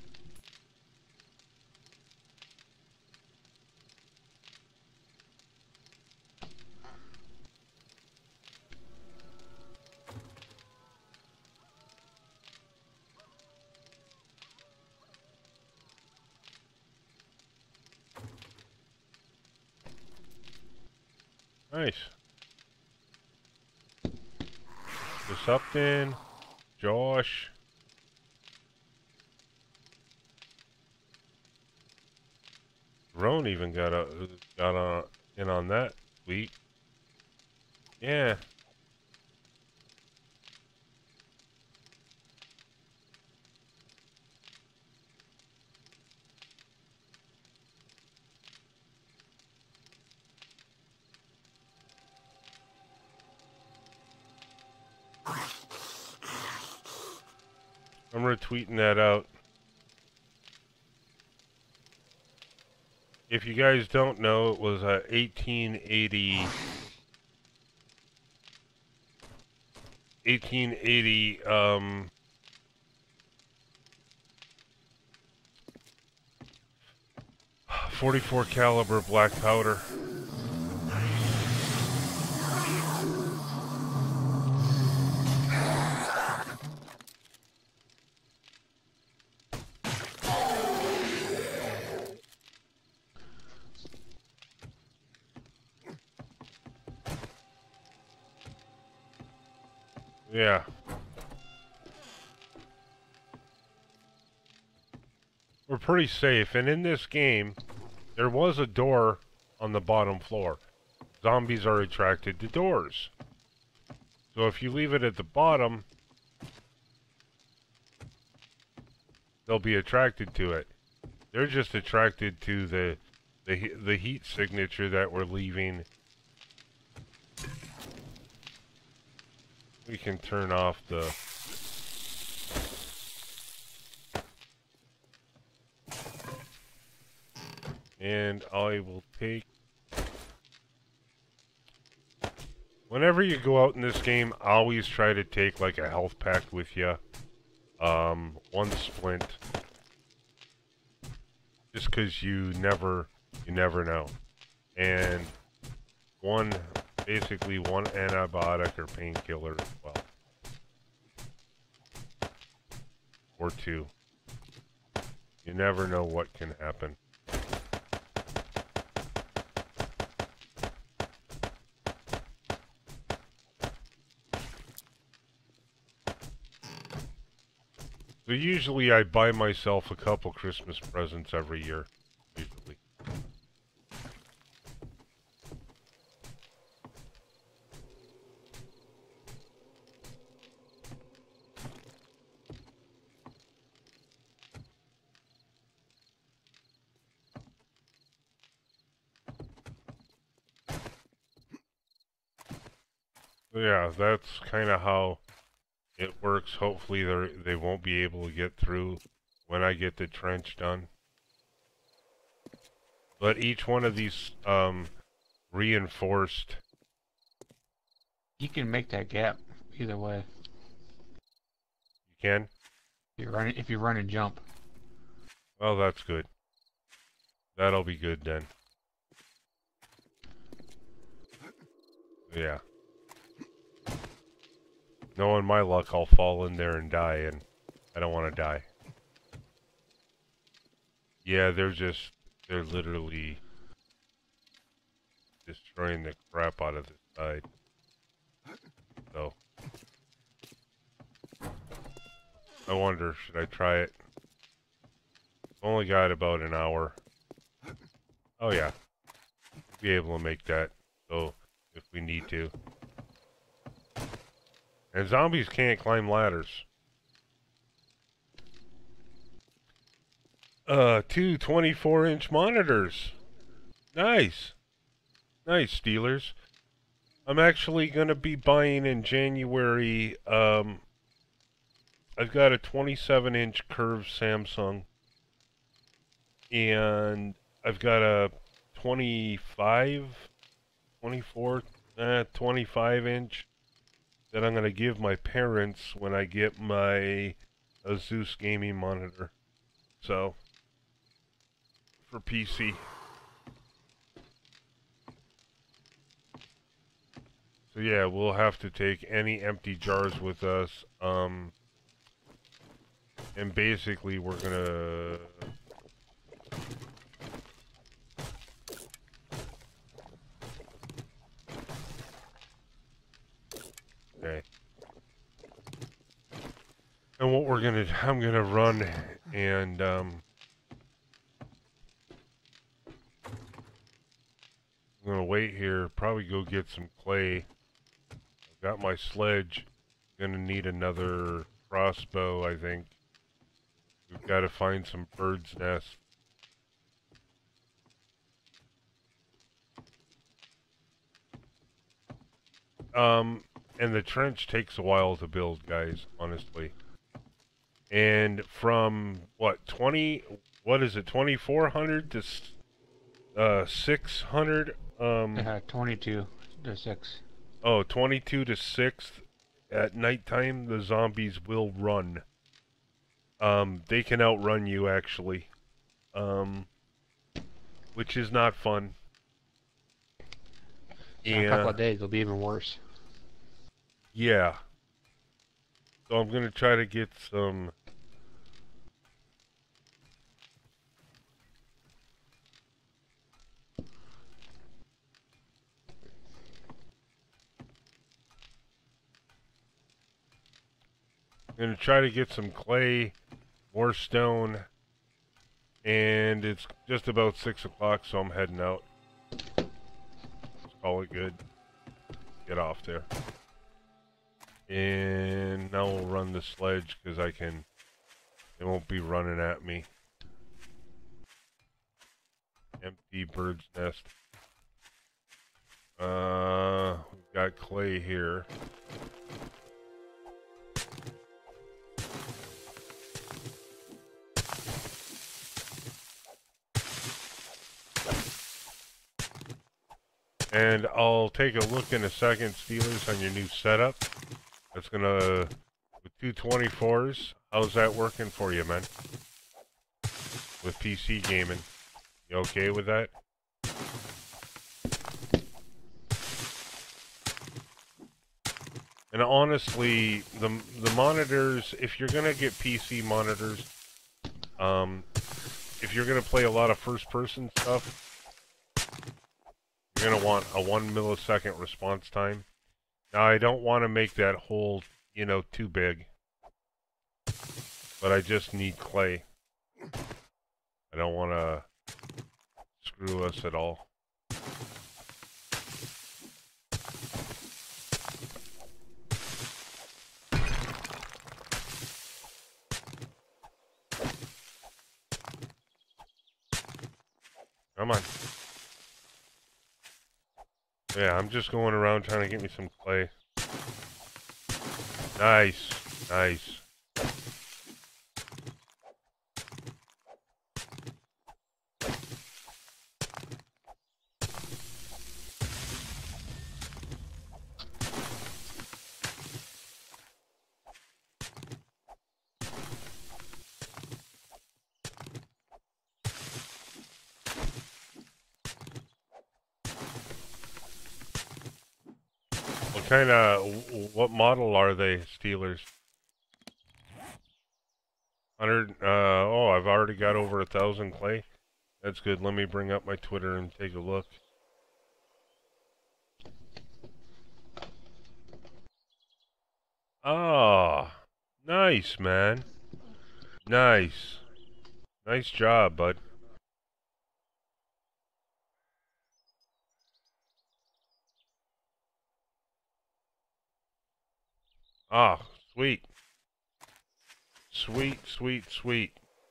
Nice. What's up then? Josh. Ron even got a got on in on that. Sweet. Yeah. I'm retweeting that out. If you guys don't know, it was a eighteen eighty eighteen eighty um forty-four caliber black powder. Yeah. We're pretty safe, and in this game, there was a door on the bottom floor. Zombies are attracted to doors. So if you leave it at the bottom, they'll be attracted to it. They're just attracted to the the, the heat signature that we're leaving. We can turn off the... And I will take... Whenever you go out in this game, always try to take like a health pack with you. Um, one splint. Just because you never, you never know. And one... basically one antibiotic or painkiller as well. Or two. You never know what can happen. So usually I buy myself a couple Christmas presents every year. Usually. Yeah, that's kind of how it works. Hopefully they they won't be able to get through when I get the trench done. But each one of these um, reinforced... You can make that gap either way. You can? If you run, if you run and jump. Well, that's good. That'll be good then. Yeah. Knowing my luck, I'll fall in there and die, and I don't want to die. Yeah, they're just, they're literally destroying the crap out of this side. So, I wonder, should I try it? Only got about an hour. Oh yeah, we'll be able to make that, so, if we need to. And zombies can't climb ladders. Uh, two twenty-four inch monitors. Nice. Nice, Steelers. I'm actually going to be buying in January, um, I've got a twenty-seven inch curved Samsung. And I've got a twenty-five, twenty-four, uh, twenty-five inch that I'm going to give my parents when I get my Asus gaming monitor. So, for P C. So yeah, we'll have to take any empty jars with us. Um, and basically we're going to... Okay. And what we're gonna, I'm gonna run and, um, I'm gonna wait here, probably go get some clay. I've got my sledge. Gonna need another crossbow, I think. We've got to find some bird's nests. Um, and the trench takes a while to build, guys, honestly. And from what twenty, what is it, twenty-four hundred to uh six hundred? Um, Uh, twenty-two to six. oh, twenty-two to six at nighttime. The zombies will run. Um, they can outrun you actually. Um, which is not fun. So in a couple of days, it'll be even worse. Yeah. So I'm gonna try to get some. I'm gonna try to get some clay, more stone, and it's just about six o'clock, so I'm heading out. Let's call it good. Get off there. And now we'll run the sledge because I can. It won't be running at me. Empty bird's nest. Uh, we've got clay here. And I'll take a look in a second, Steelers, on your new setup. That's gonna, with two twenty-fours, how's that working for you, man? With P C gaming. You okay with that? And honestly, the the monitors, if you're gonna get P C monitors, um, if you're gonna play a lot of first-person stuff, you're gonna want a one millisecond response time. Now, I don't want to make that hole, you know, too big, but I just need clay. I don't want to screw us at all. Come on. Yeah, I'm just going around trying to get me some clay. Nice. Nice. What kind of, what model are they, Steelers? one hundred, uh, oh, I've already got over a thousand clay. That's good. Let me bring up my Twitter and take a look. Ah, nice, man. Nice. Nice job, bud. Ah, sweet. Sweet, sweet, sweet.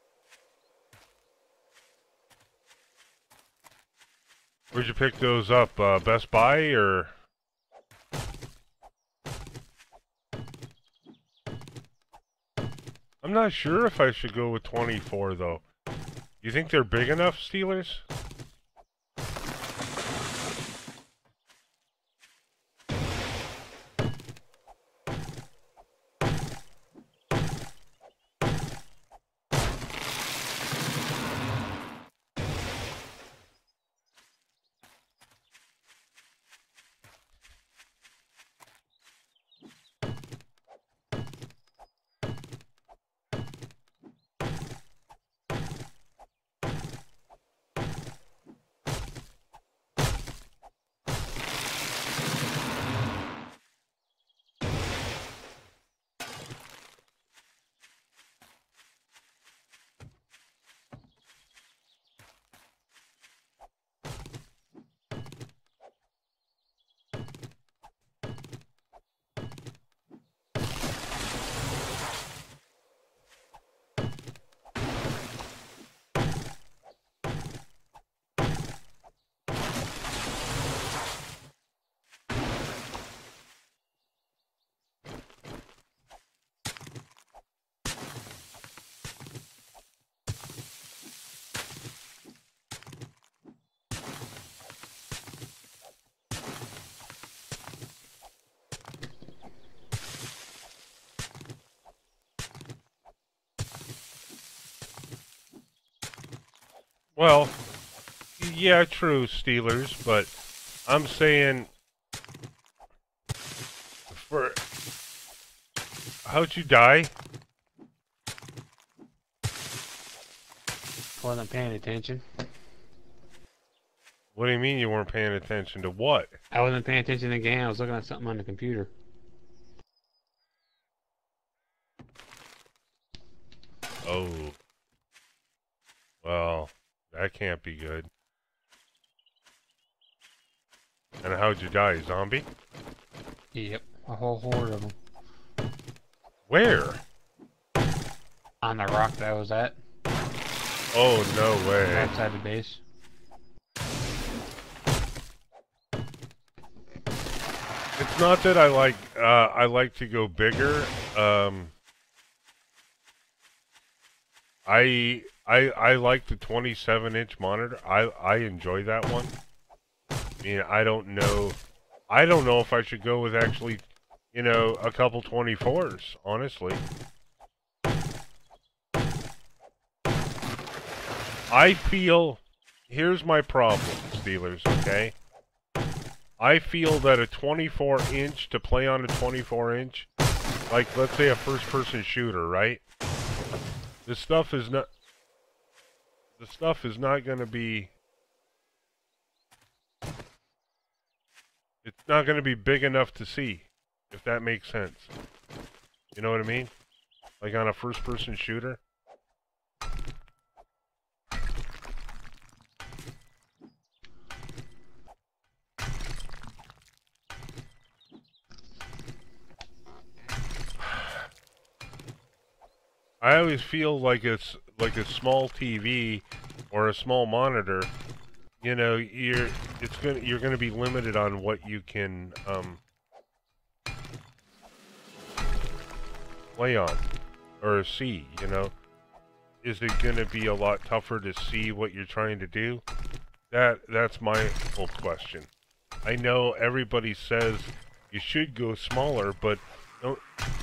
Where'd you pick those up? Uh, Best Buy or? I'm not sure if I should go with twenty-four though. You think they're big enough, Steelers? Well, yeah, true, Steelers, but I'm saying for how'd you die? Wasn't paying attention. What do you mean you weren't paying attention to what? I wasn't paying attention to the game. I was looking at something on the computer. Oh. Well, that can't be good. And how'd you die? Zombie? Yep, a whole horde of them. Where? On the rock that I was at. Oh, no way. Outside the base. It's not that I like, uh, I like to go bigger. Um, I, I, I like the twenty-seven inch monitor. I, I enjoy that one. I mean, I don't know, I don't know if I should go with actually, you know, a couple twenty-fours, honestly. I feel, here's my problem, Steelers, okay? I feel that a twenty-four inch, to play on a twenty-four inch, like, let's say a first-person shooter, right? This stuff is not, the stuff is not going to be, it's not going to be big enough to see, if that makes sense. You know what I mean? Like on a first-person shooter. I always feel like it's like a small T V or a small monitor. You know, you're it's gonna you're gonna be limited on what you can um, play on or see. You know, is it gonna be a lot tougher to see what you're trying to do? That that's my whole question. I know everybody says you should go smaller, but don't.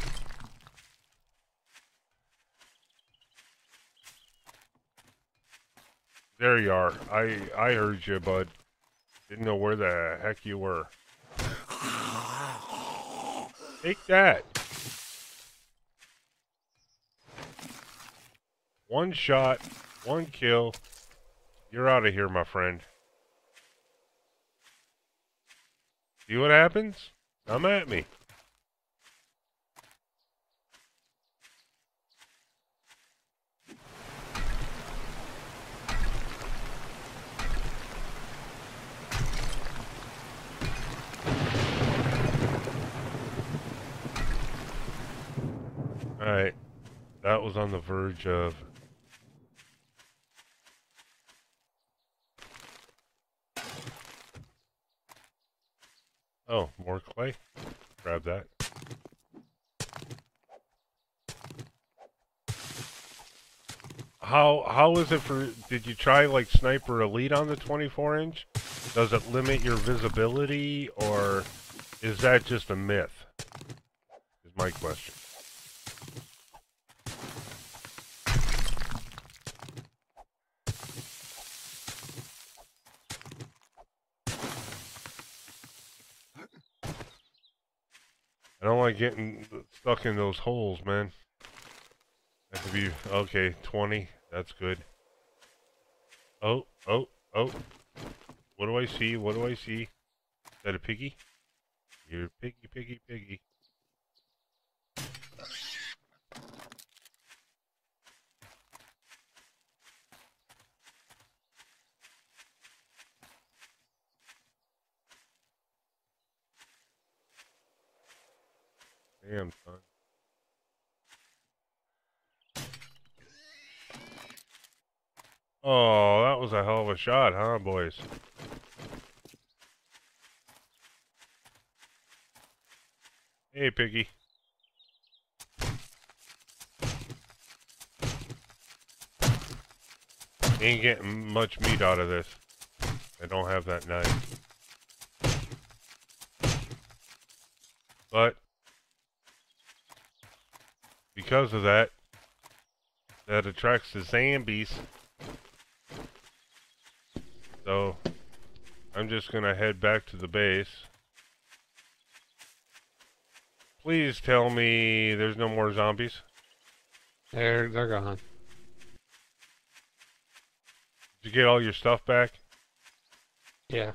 There you are. I I heard you, bud. Didn't know where the heck you were. Take that. One shot, one kill. You're out of here, my friend. See what happens? Come at me. Alright, that was on the verge of... Oh, more clay? Grab that. How, how is it for... Did you try, like, Sniper Elite on the twenty-four inch? Does it limit your visibility, or is that just a myth? Is my question. I don't like getting stuck in those holes, man. That could be, okay, twenty. That's good. Oh, oh, oh. What do I see? What do I see? Is that a piggy? You're a piggy, piggy, piggy. Damn, son. Oh, that was a hell of a shot, huh, boys? Hey, piggy. Ain't getting much meat out of this. I don't have that knife. But because of that, that attracts the zombies. So, I'm just gonna head back to the base. Please tell me there's no more zombies. They're they're gone. Did you get all your stuff back? Yeah.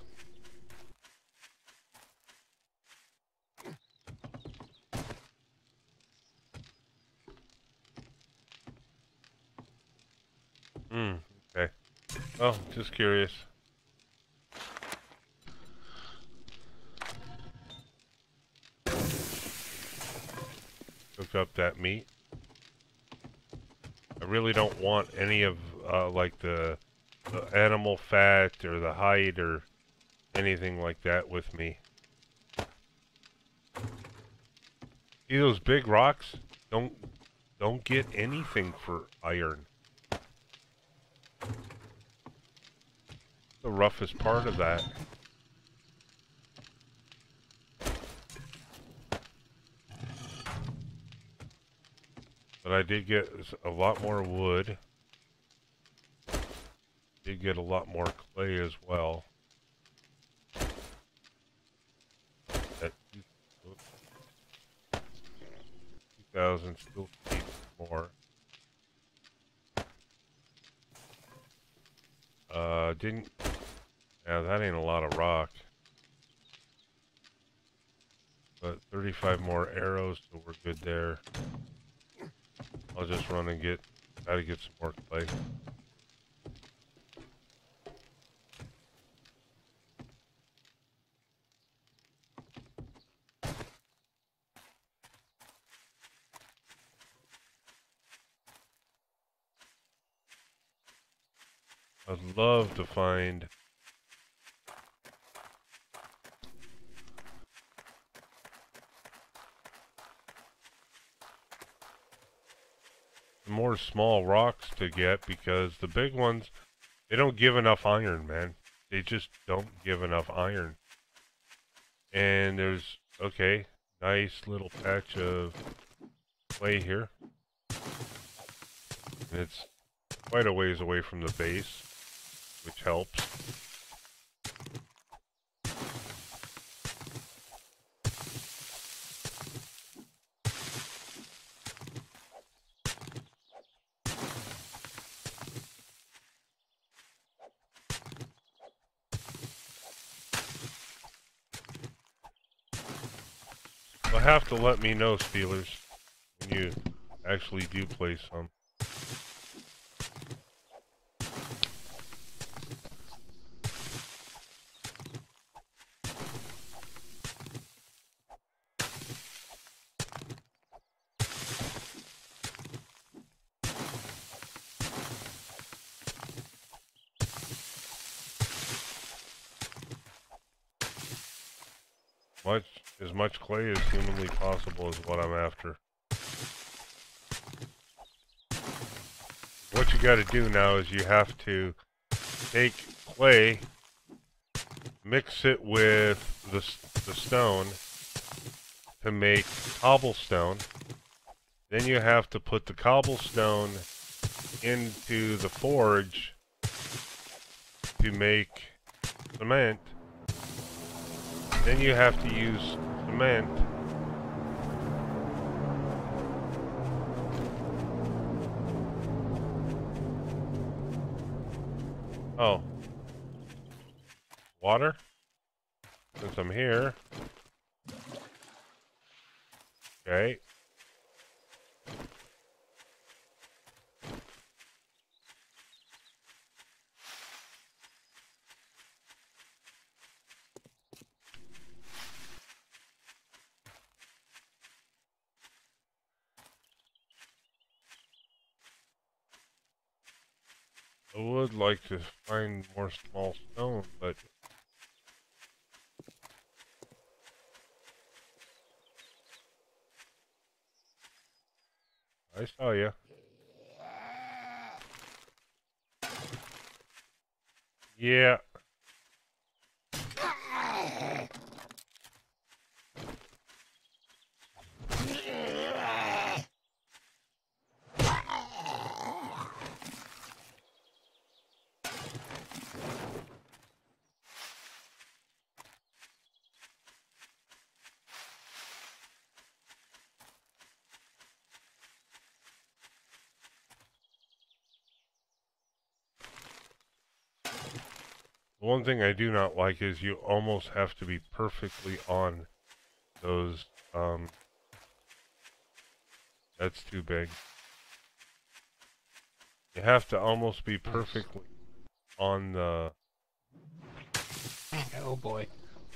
Hmm, okay. Well, just curious. Cook up that meat. I really don't want any of, uh, like the, the animal fat or the hide or anything like that with me. See those big rocks? Don't, don't get anything for iron. The roughest part of that. But I did get a lot more wood. Did get a lot more clay as well. That two thousand still needs more. Uh, didn't... Yeah, that ain't a lot of rock. But thirty-five more arrows, so we're good there. I'll just run and get... Try to get some more clay. I'd love to find... more small rocks to get, because the big ones, they don't give enough iron, man. They just don't give enough iron. And there's, okay, nice little patch of clay here. And it's quite a ways away from the base, which helps. You'll have to let me know, Steelers, when you actually do play some. Much, as much clay as humanly possible is what I'm after. What you gotta do now is you have to take clay, mix it with the, the stone to make cobblestone. Then you have to put the cobblestone into the forge to make cement. Then you have to use cement oh. Water? Since I'm here. Okay. I would like to find more small stone, but I saw you. Yeah. The one thing I do not like is you almost have to be perfectly on those, um, that's too big. You have to almost be perfectly on the... Oh boy.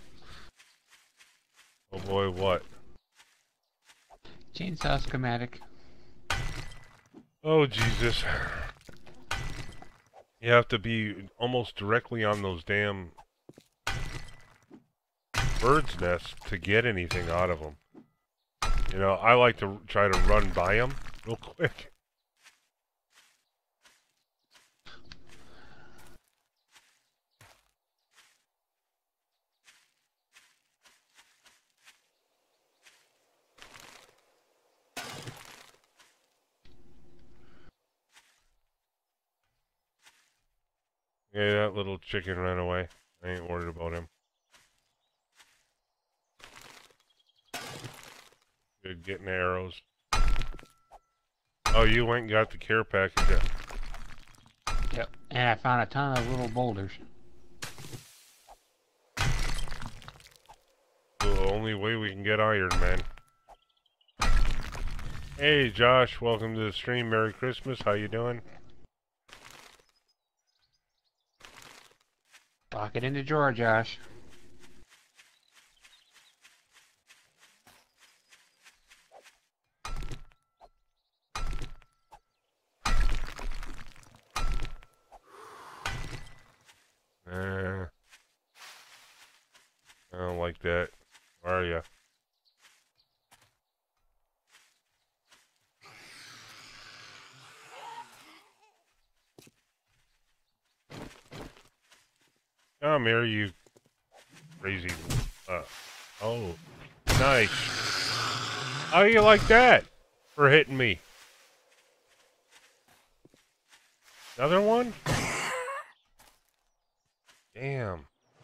Oh boy, what? Chainsaw schematic. Oh, Jesus. You have to be almost directly on those damn birds' nests to get anything out of them. You know, I like to try to run by them real quick. Yeah, that little chicken ran away. I ain't worried about him. Good getting arrows. Oh, you went and got the care package. Yeah. Yep. And I found a ton of little boulders. The only way we can get iron, man. Hey, Josh. Welcome to the stream. Merry Christmas. How you doing? Lock it in the drawer, Josh. Uh, I don't like that. Where are you? Come here, you crazy. Uh, oh, nice. How do you like that for hitting me? Another one? Damn.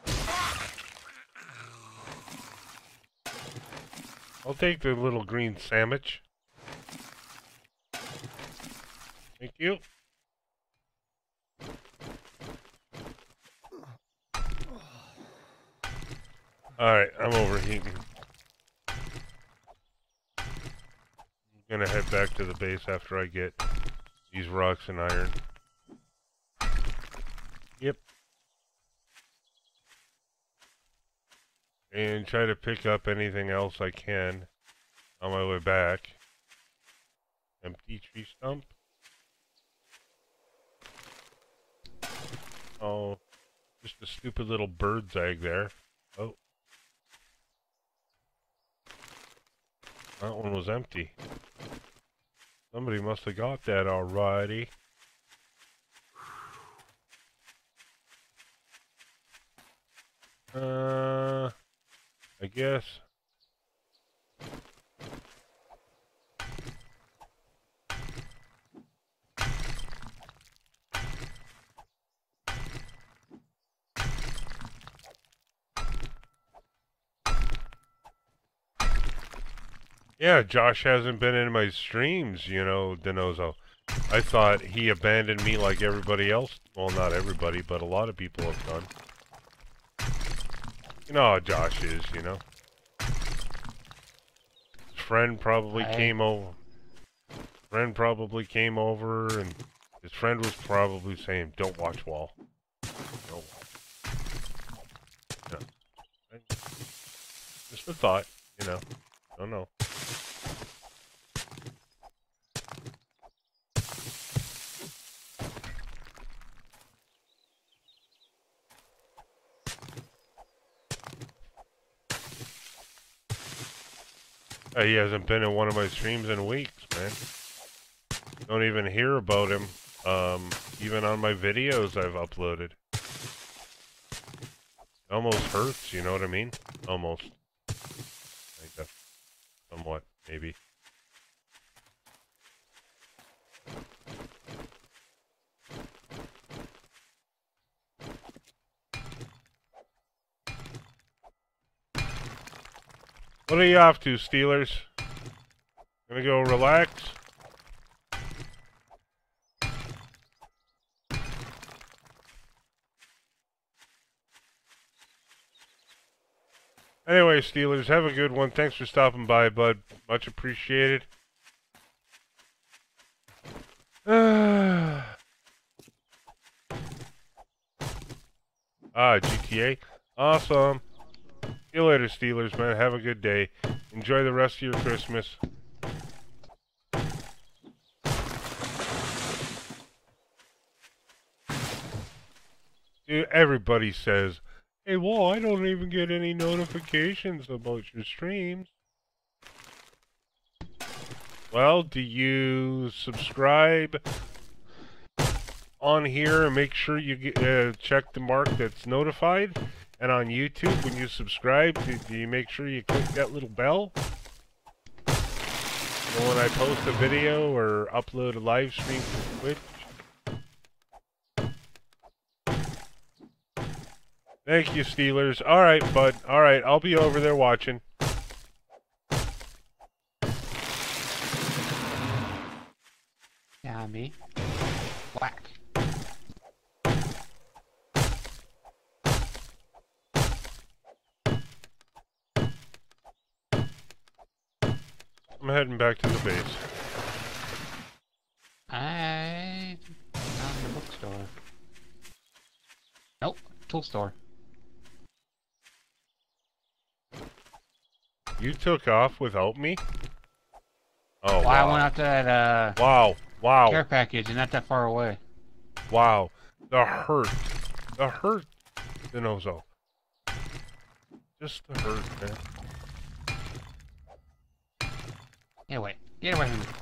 I'll take the little green sandwich. Thank you. Alright, I'm overheating. I'm gonna head back to the base after I get these rocks and iron. Yep. And try to pick up anything else I can on my way back. Empty tree stump. Oh, just a stupid little bird's egg there. Oh. That one was empty. Somebody must have got that alrighty. Uh, I guess. Yeah, Josh hasn't been in my streams, you know, Denozo. I thought he abandoned me like everybody else. Well, not everybody, but a lot of people have done. You know how Josh is, you know. His friend probably I... came over. Friend probably came over, and his friend was probably saying, "Don't watch Wall." Don't watch. No. Just a thought, you know. Don't know. Uh, he hasn't been in one of my streams in weeks, man. Don't even hear about him, um, even on my videos I've uploaded. It almost hurts, you know what I mean? Almost. Like that. Somewhat, maybe. What are you off to, Steelers? Gonna go relax? Anyway, Steelers, have a good one. Thanks for stopping by, bud. Much appreciated. Ah, G T A. Awesome. See you later, Steelers, man. Have a good day. Enjoy the rest of your Christmas. Dude, everybody says, hey, Wall, I don't even get any notifications about your streams. Well, do you subscribe on here and make sure you get, uh, check the mark that's notified? And on YouTube, when you subscribe, do, do you make sure you click that little bell? So when I post a video or upload a live stream to Twitch? Thank you, Steelers. Alright, bud. Alright, I'll be over there watching. Yeah, me. Whack. I'm heading back to the base. I found the bookstore. Nope, tool store. You took off without me? Oh, Well, wow. I went out to that uh, Wow. Wow. care package and not that far away. Wow. The hurt. The hurt, Dinozo. Just the hurt, man. Get away. Get away from me.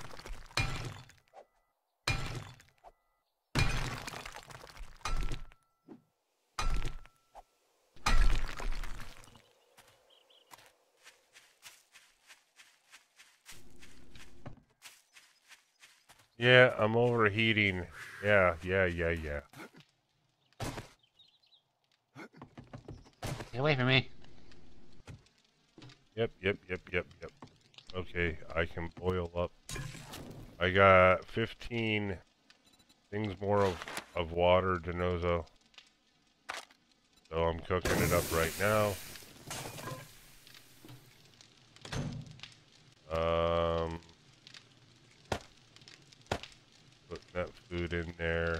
Yeah, I'm overheating. Yeah, yeah, yeah, yeah. Get away from me. Yep, yep, yep, yep, yep. Okay, I can boil up. I got fifteen things more of, of water, Dinozo. So I'm cooking it up right now. Um, putting that food in there.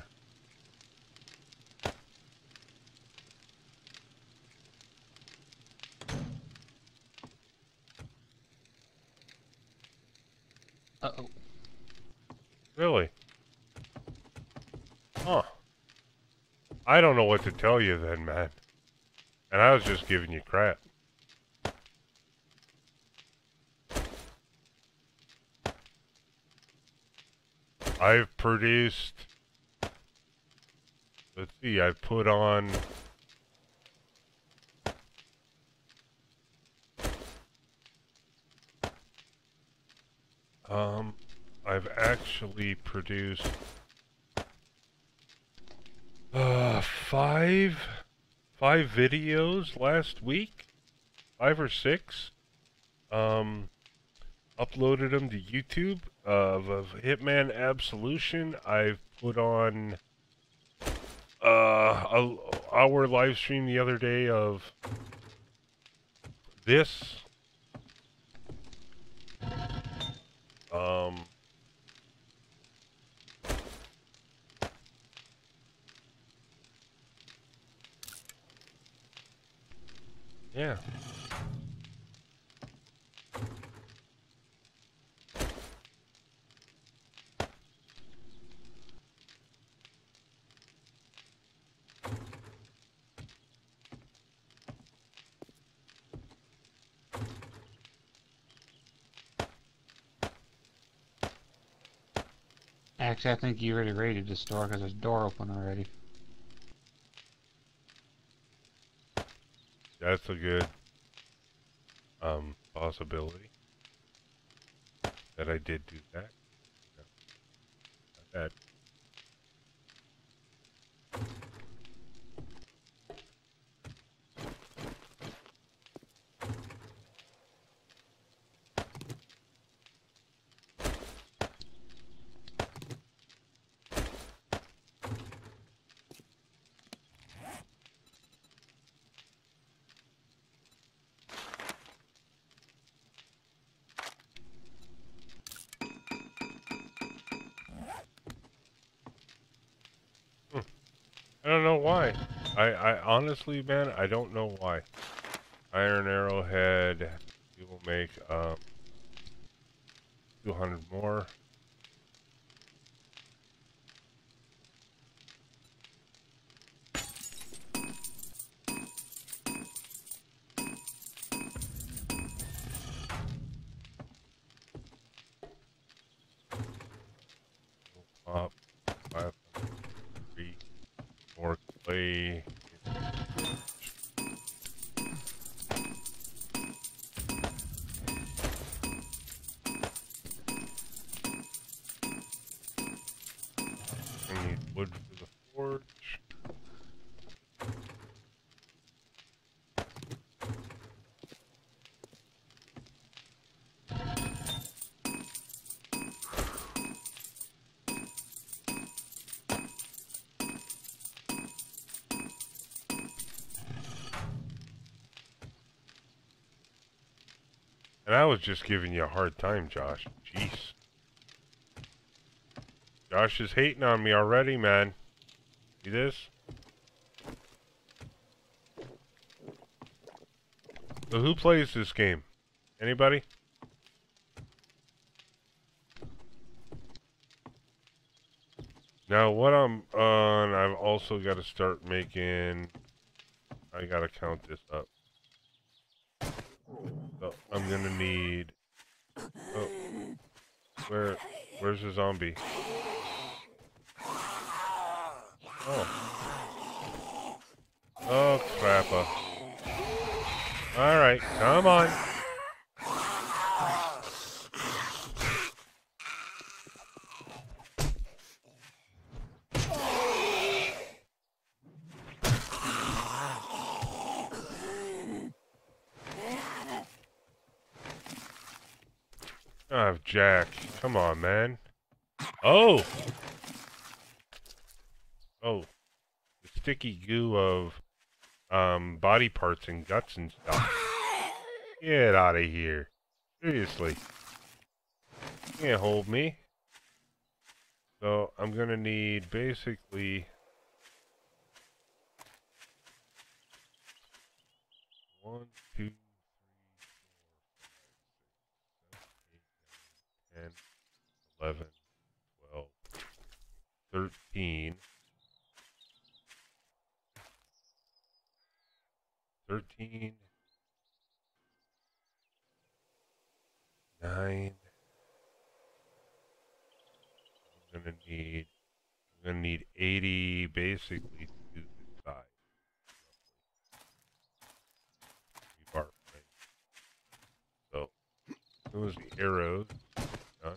Uh-oh. Really? Huh. I don't know what to tell you then, man. And I was just giving you crap. I've produced... Let's see, I've put on... Um, I've actually produced... Uh, five... Five videos last week? Five or six? Um... Uploaded them to YouTube of, of Hitman Absolution. I've put on uh, a, our live stream the other day of this. Um, yeah. Actually, I think you already raided the store because there's a door open already. That's a good um, possibility that I did do that. Yeah. Not bad. I don't know why. I, I honestly, man, I don't know why. Iron arrowhead. We will make um, two hundred more. Up five hundred three more clay. I need wood for the forge. And I was just giving you a hard time, Josh. Jeez. Josh is hating on me already, man. See this? So who plays this game? Anybody? Now what I'm on, I've also got to start making... I gotta count this up. So I'm gonna need... Oh, where, where's the zombie? Oh. Oh, crappa. Alright, come on. Oh, Jack. Come on, man. Oh! Oh. The sticky goo of um, body parts and guts and stuff. Get out of here. Seriously. You can't hold me. So, I'm gonna need basically... One, two, ten, eleven, twelve, thirteen, thirteen, nine. I'm gonna need, I'm gonna need eighty basically to do this side. Roughly. Bar frame. So, as soon as the arrows done.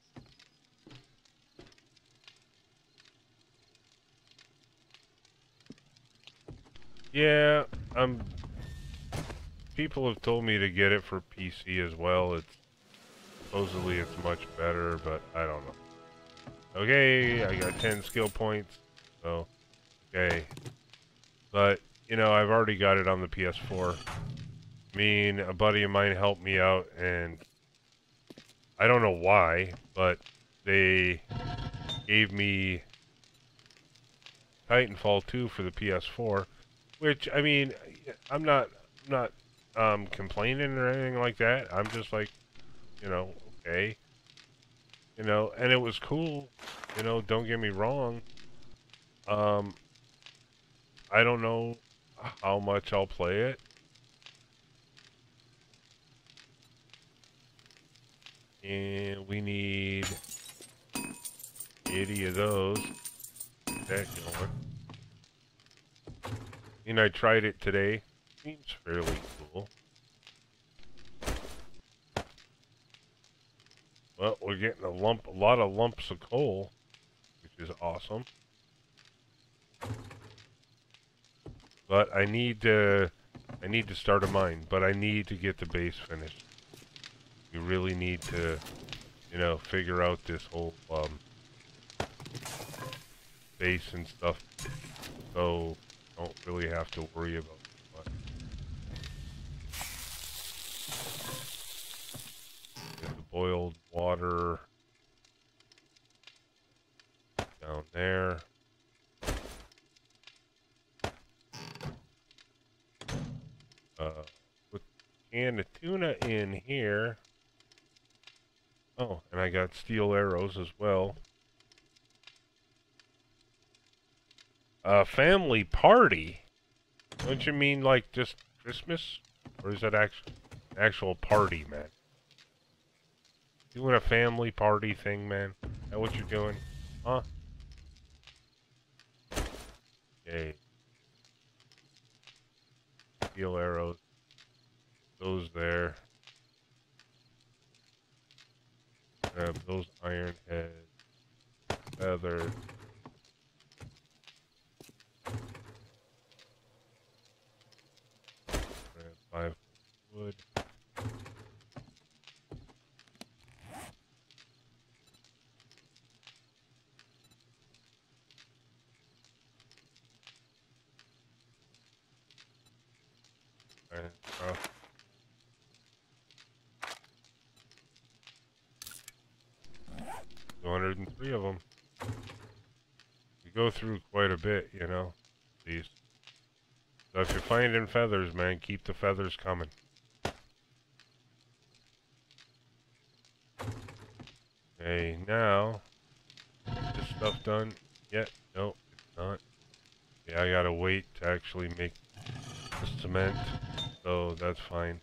Yeah, um, people have told me to get it for P C as well. It's supposedly it's much better, but I don't know. Okay, I got ten skill points, so okay. But you know, I've already got it on the P S four. I mean, a buddy of mine helped me out, and I don't know why, but they gave me Titanfall two for the P S four. Which, I mean, I'm not, I'm not um, complaining or anything like that. I'm just like, you know, okay. You know, and it was cool. You know, don't get me wrong. Um, I don't know how much I'll play it. And we need eighty of those. Get that going. And I tried it today. Seems fairly cool. Well, we're getting a lump, a lot of lumps of coal, which is awesome. But I need to, I need to start a mine. But I need to get the base finished. You really need to, you know, figure out this whole um, base and stuff. So don't really have to worry about it much. Get the boiled water down there. Uh, put a can of tuna in here. Oh, and I got steel arrows as well. A family party? Don't you mean like just Christmas? Or is that actual actual party, man? Doing a family party thing, man? Is that what you're doing? Huh? Okay. Steel arrows. Those there. Grab those iron heads. Feather. Grab five wood. Alright, uh, two hundred three of them. We go through quite a bit, you know, these. So if you're finding feathers, man, keep the feathers coming. Okay, now, is this stuff done yet? No, it's not. Yeah, I gotta wait to actually make the cement, so that's fine.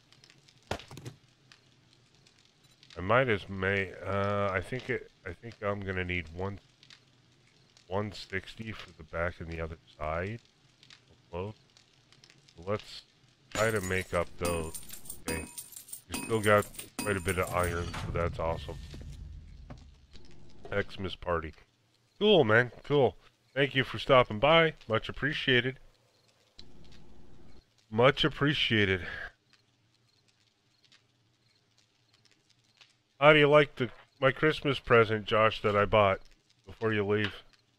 I might as may, uh, I think it, I think I'm gonna need one, one sixty for the back and the other side. Close. So let's try to make up those. Okay. We still got quite a bit of iron, so that's awesome. Xmas party. Cool, man. Cool. Thank you for stopping by. Much appreciated. Much appreciated. How do you like the my Christmas present, Josh, that I bought before you leave?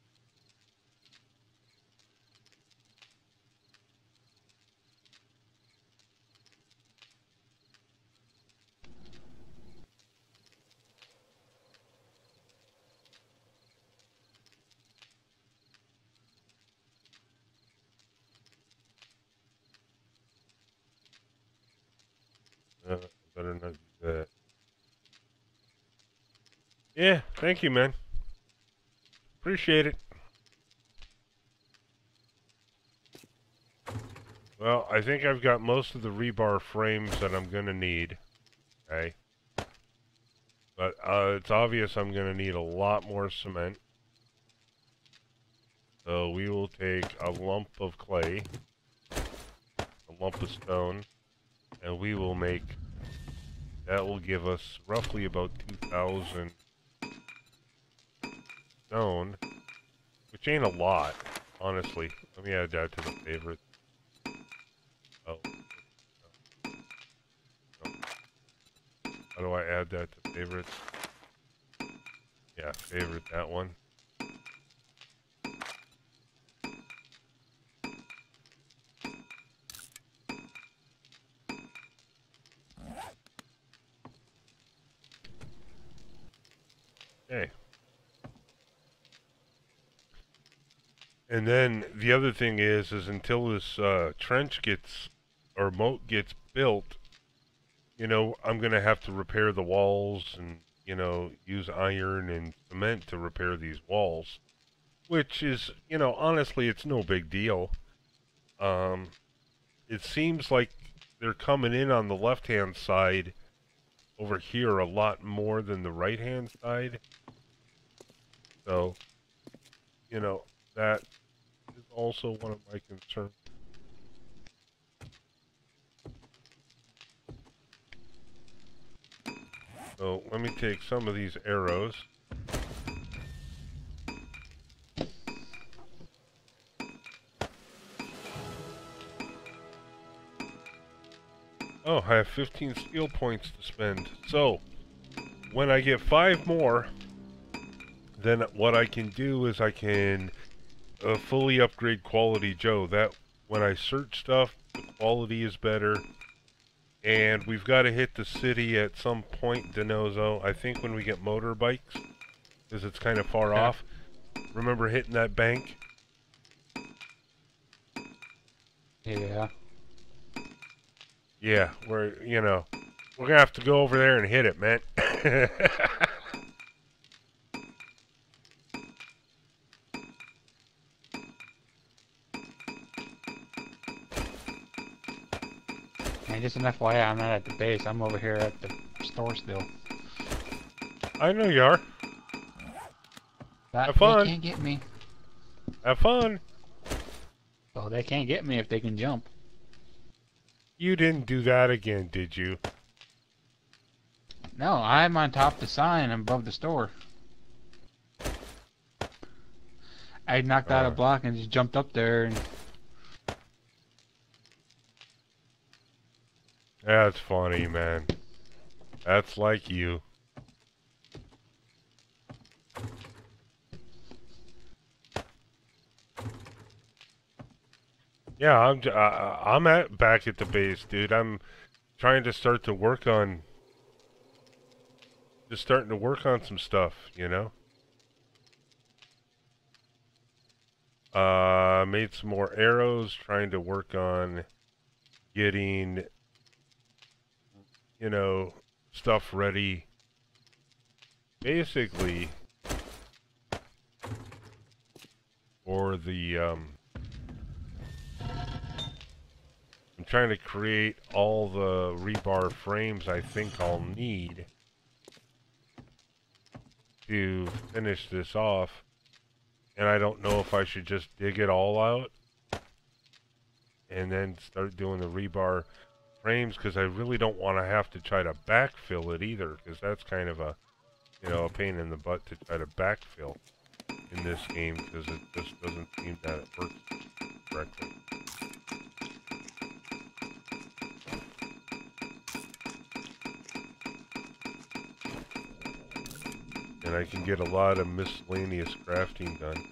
Uh, better not do that. Yeah, thank you, man. Appreciate it. Well, I think I've got most of the rebar frames that I'm going to need. Okay. But uh, it's obvious I'm going to need a lot more cement. So we will take a lump of clay, a lump of stone, and we will make, that will give us roughly about two thousand stone, which ain't a lot, honestly. Let me add that to the favorites. Oh. No. How do I add that to favorites? Yeah, favorite that one. Okay. And then the other thing is, is until this uh, trench gets, or moat gets built, you know, I'm going to have to repair the walls and, you know, use iron and cement to repair these walls. Which is, you know, honestly, it's no big deal. Um, it seems like they're coming in on the left-hand side over here a lot more than the right-hand side. So, you know, that is also one of my concerns. So let me take some of these arrows. Oh, I have fifteen skill points to spend. So, when I get five more, then what I can do is I can uh, fully upgrade Quality Joe. That, when I search stuff, the quality is better. And we've got to hit the city at some point, Denozo. I think when we get motorbikes, because it's kind of far Yeah. off. Remember hitting that bank? Yeah. Yeah, we're, you know, we're gonna have to go over there and hit it, man. And just an F Y I, I'm not at the base. I'm over here at the store still. I know you are. But Have fun. They can't get me. Have fun. Oh, they can't get me if they can jump. You didn't do that again, did you? No, I'm on top of the sign above the store. I knocked out a Alright. block and just jumped up there and That's funny, man. That's like you. Yeah, I'm j- uh, I'm at back at the base, dude. I'm trying to start to work on just starting to work on some stuff, you know. Uh, made some more arrows, trying to work on getting, you know, stuff ready. Basically, for the um. I'm trying to create all the rebar frames I think I'll need to finish this off. And I don't know if I should just dig it all out and then start doing the rebar frames, because I really don't want to have to try to backfill it either, because that's kind of a, you know, a pain in the butt to try to backfill in this game, because it just doesn't seem that it works correctly. And I can get a lot of miscellaneous crafting done.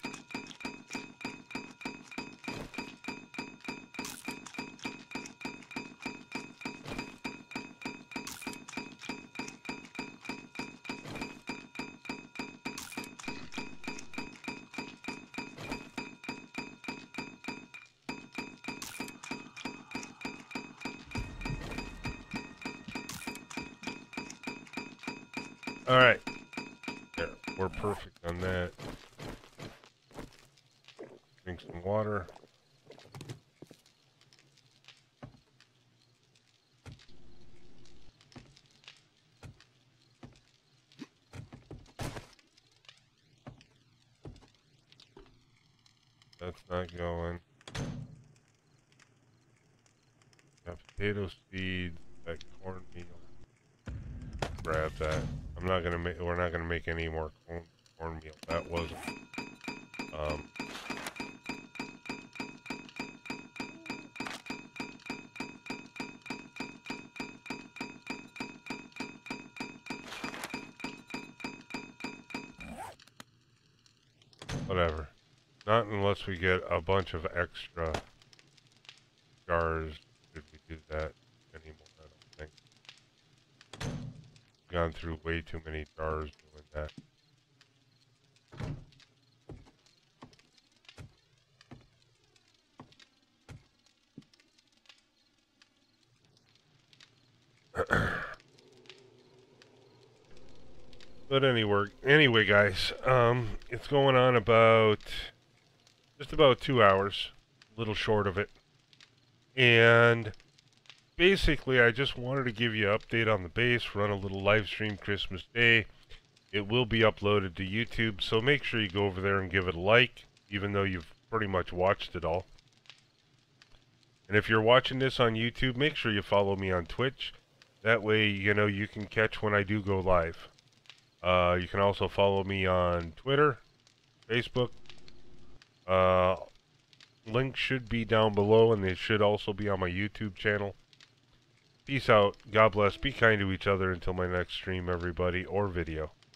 Alright. There, we're perfect on that. Drink some water. That's not going. Got potato seeds, that cornmeal. Grab that. I'm not gonna make. We're not gonna make any more corn cornmeal. That wasn't. Um. Whatever. Not unless we get a bunch of extra jars. Should we do that anymore? I don't think. Gone through way too many jars doing that. But anyway, anyway, guys, um, it's going on about just about two hours, a little short of it, and basically, I just wanted to give you an update on the base, run a little live stream Christmas Day. It will be uploaded to YouTube, so make sure you go over there and give it a like, even though you've pretty much watched it all. And if you're watching this on YouTube, make sure you follow me on Twitch. That way, you know, you can catch when I do go live. Uh, you can also follow me on Twitter, Facebook. Uh, links should be down below, and they should also be on my YouTube channel. Peace out. God bless. Be kind to each other until my next stream, everybody, or video.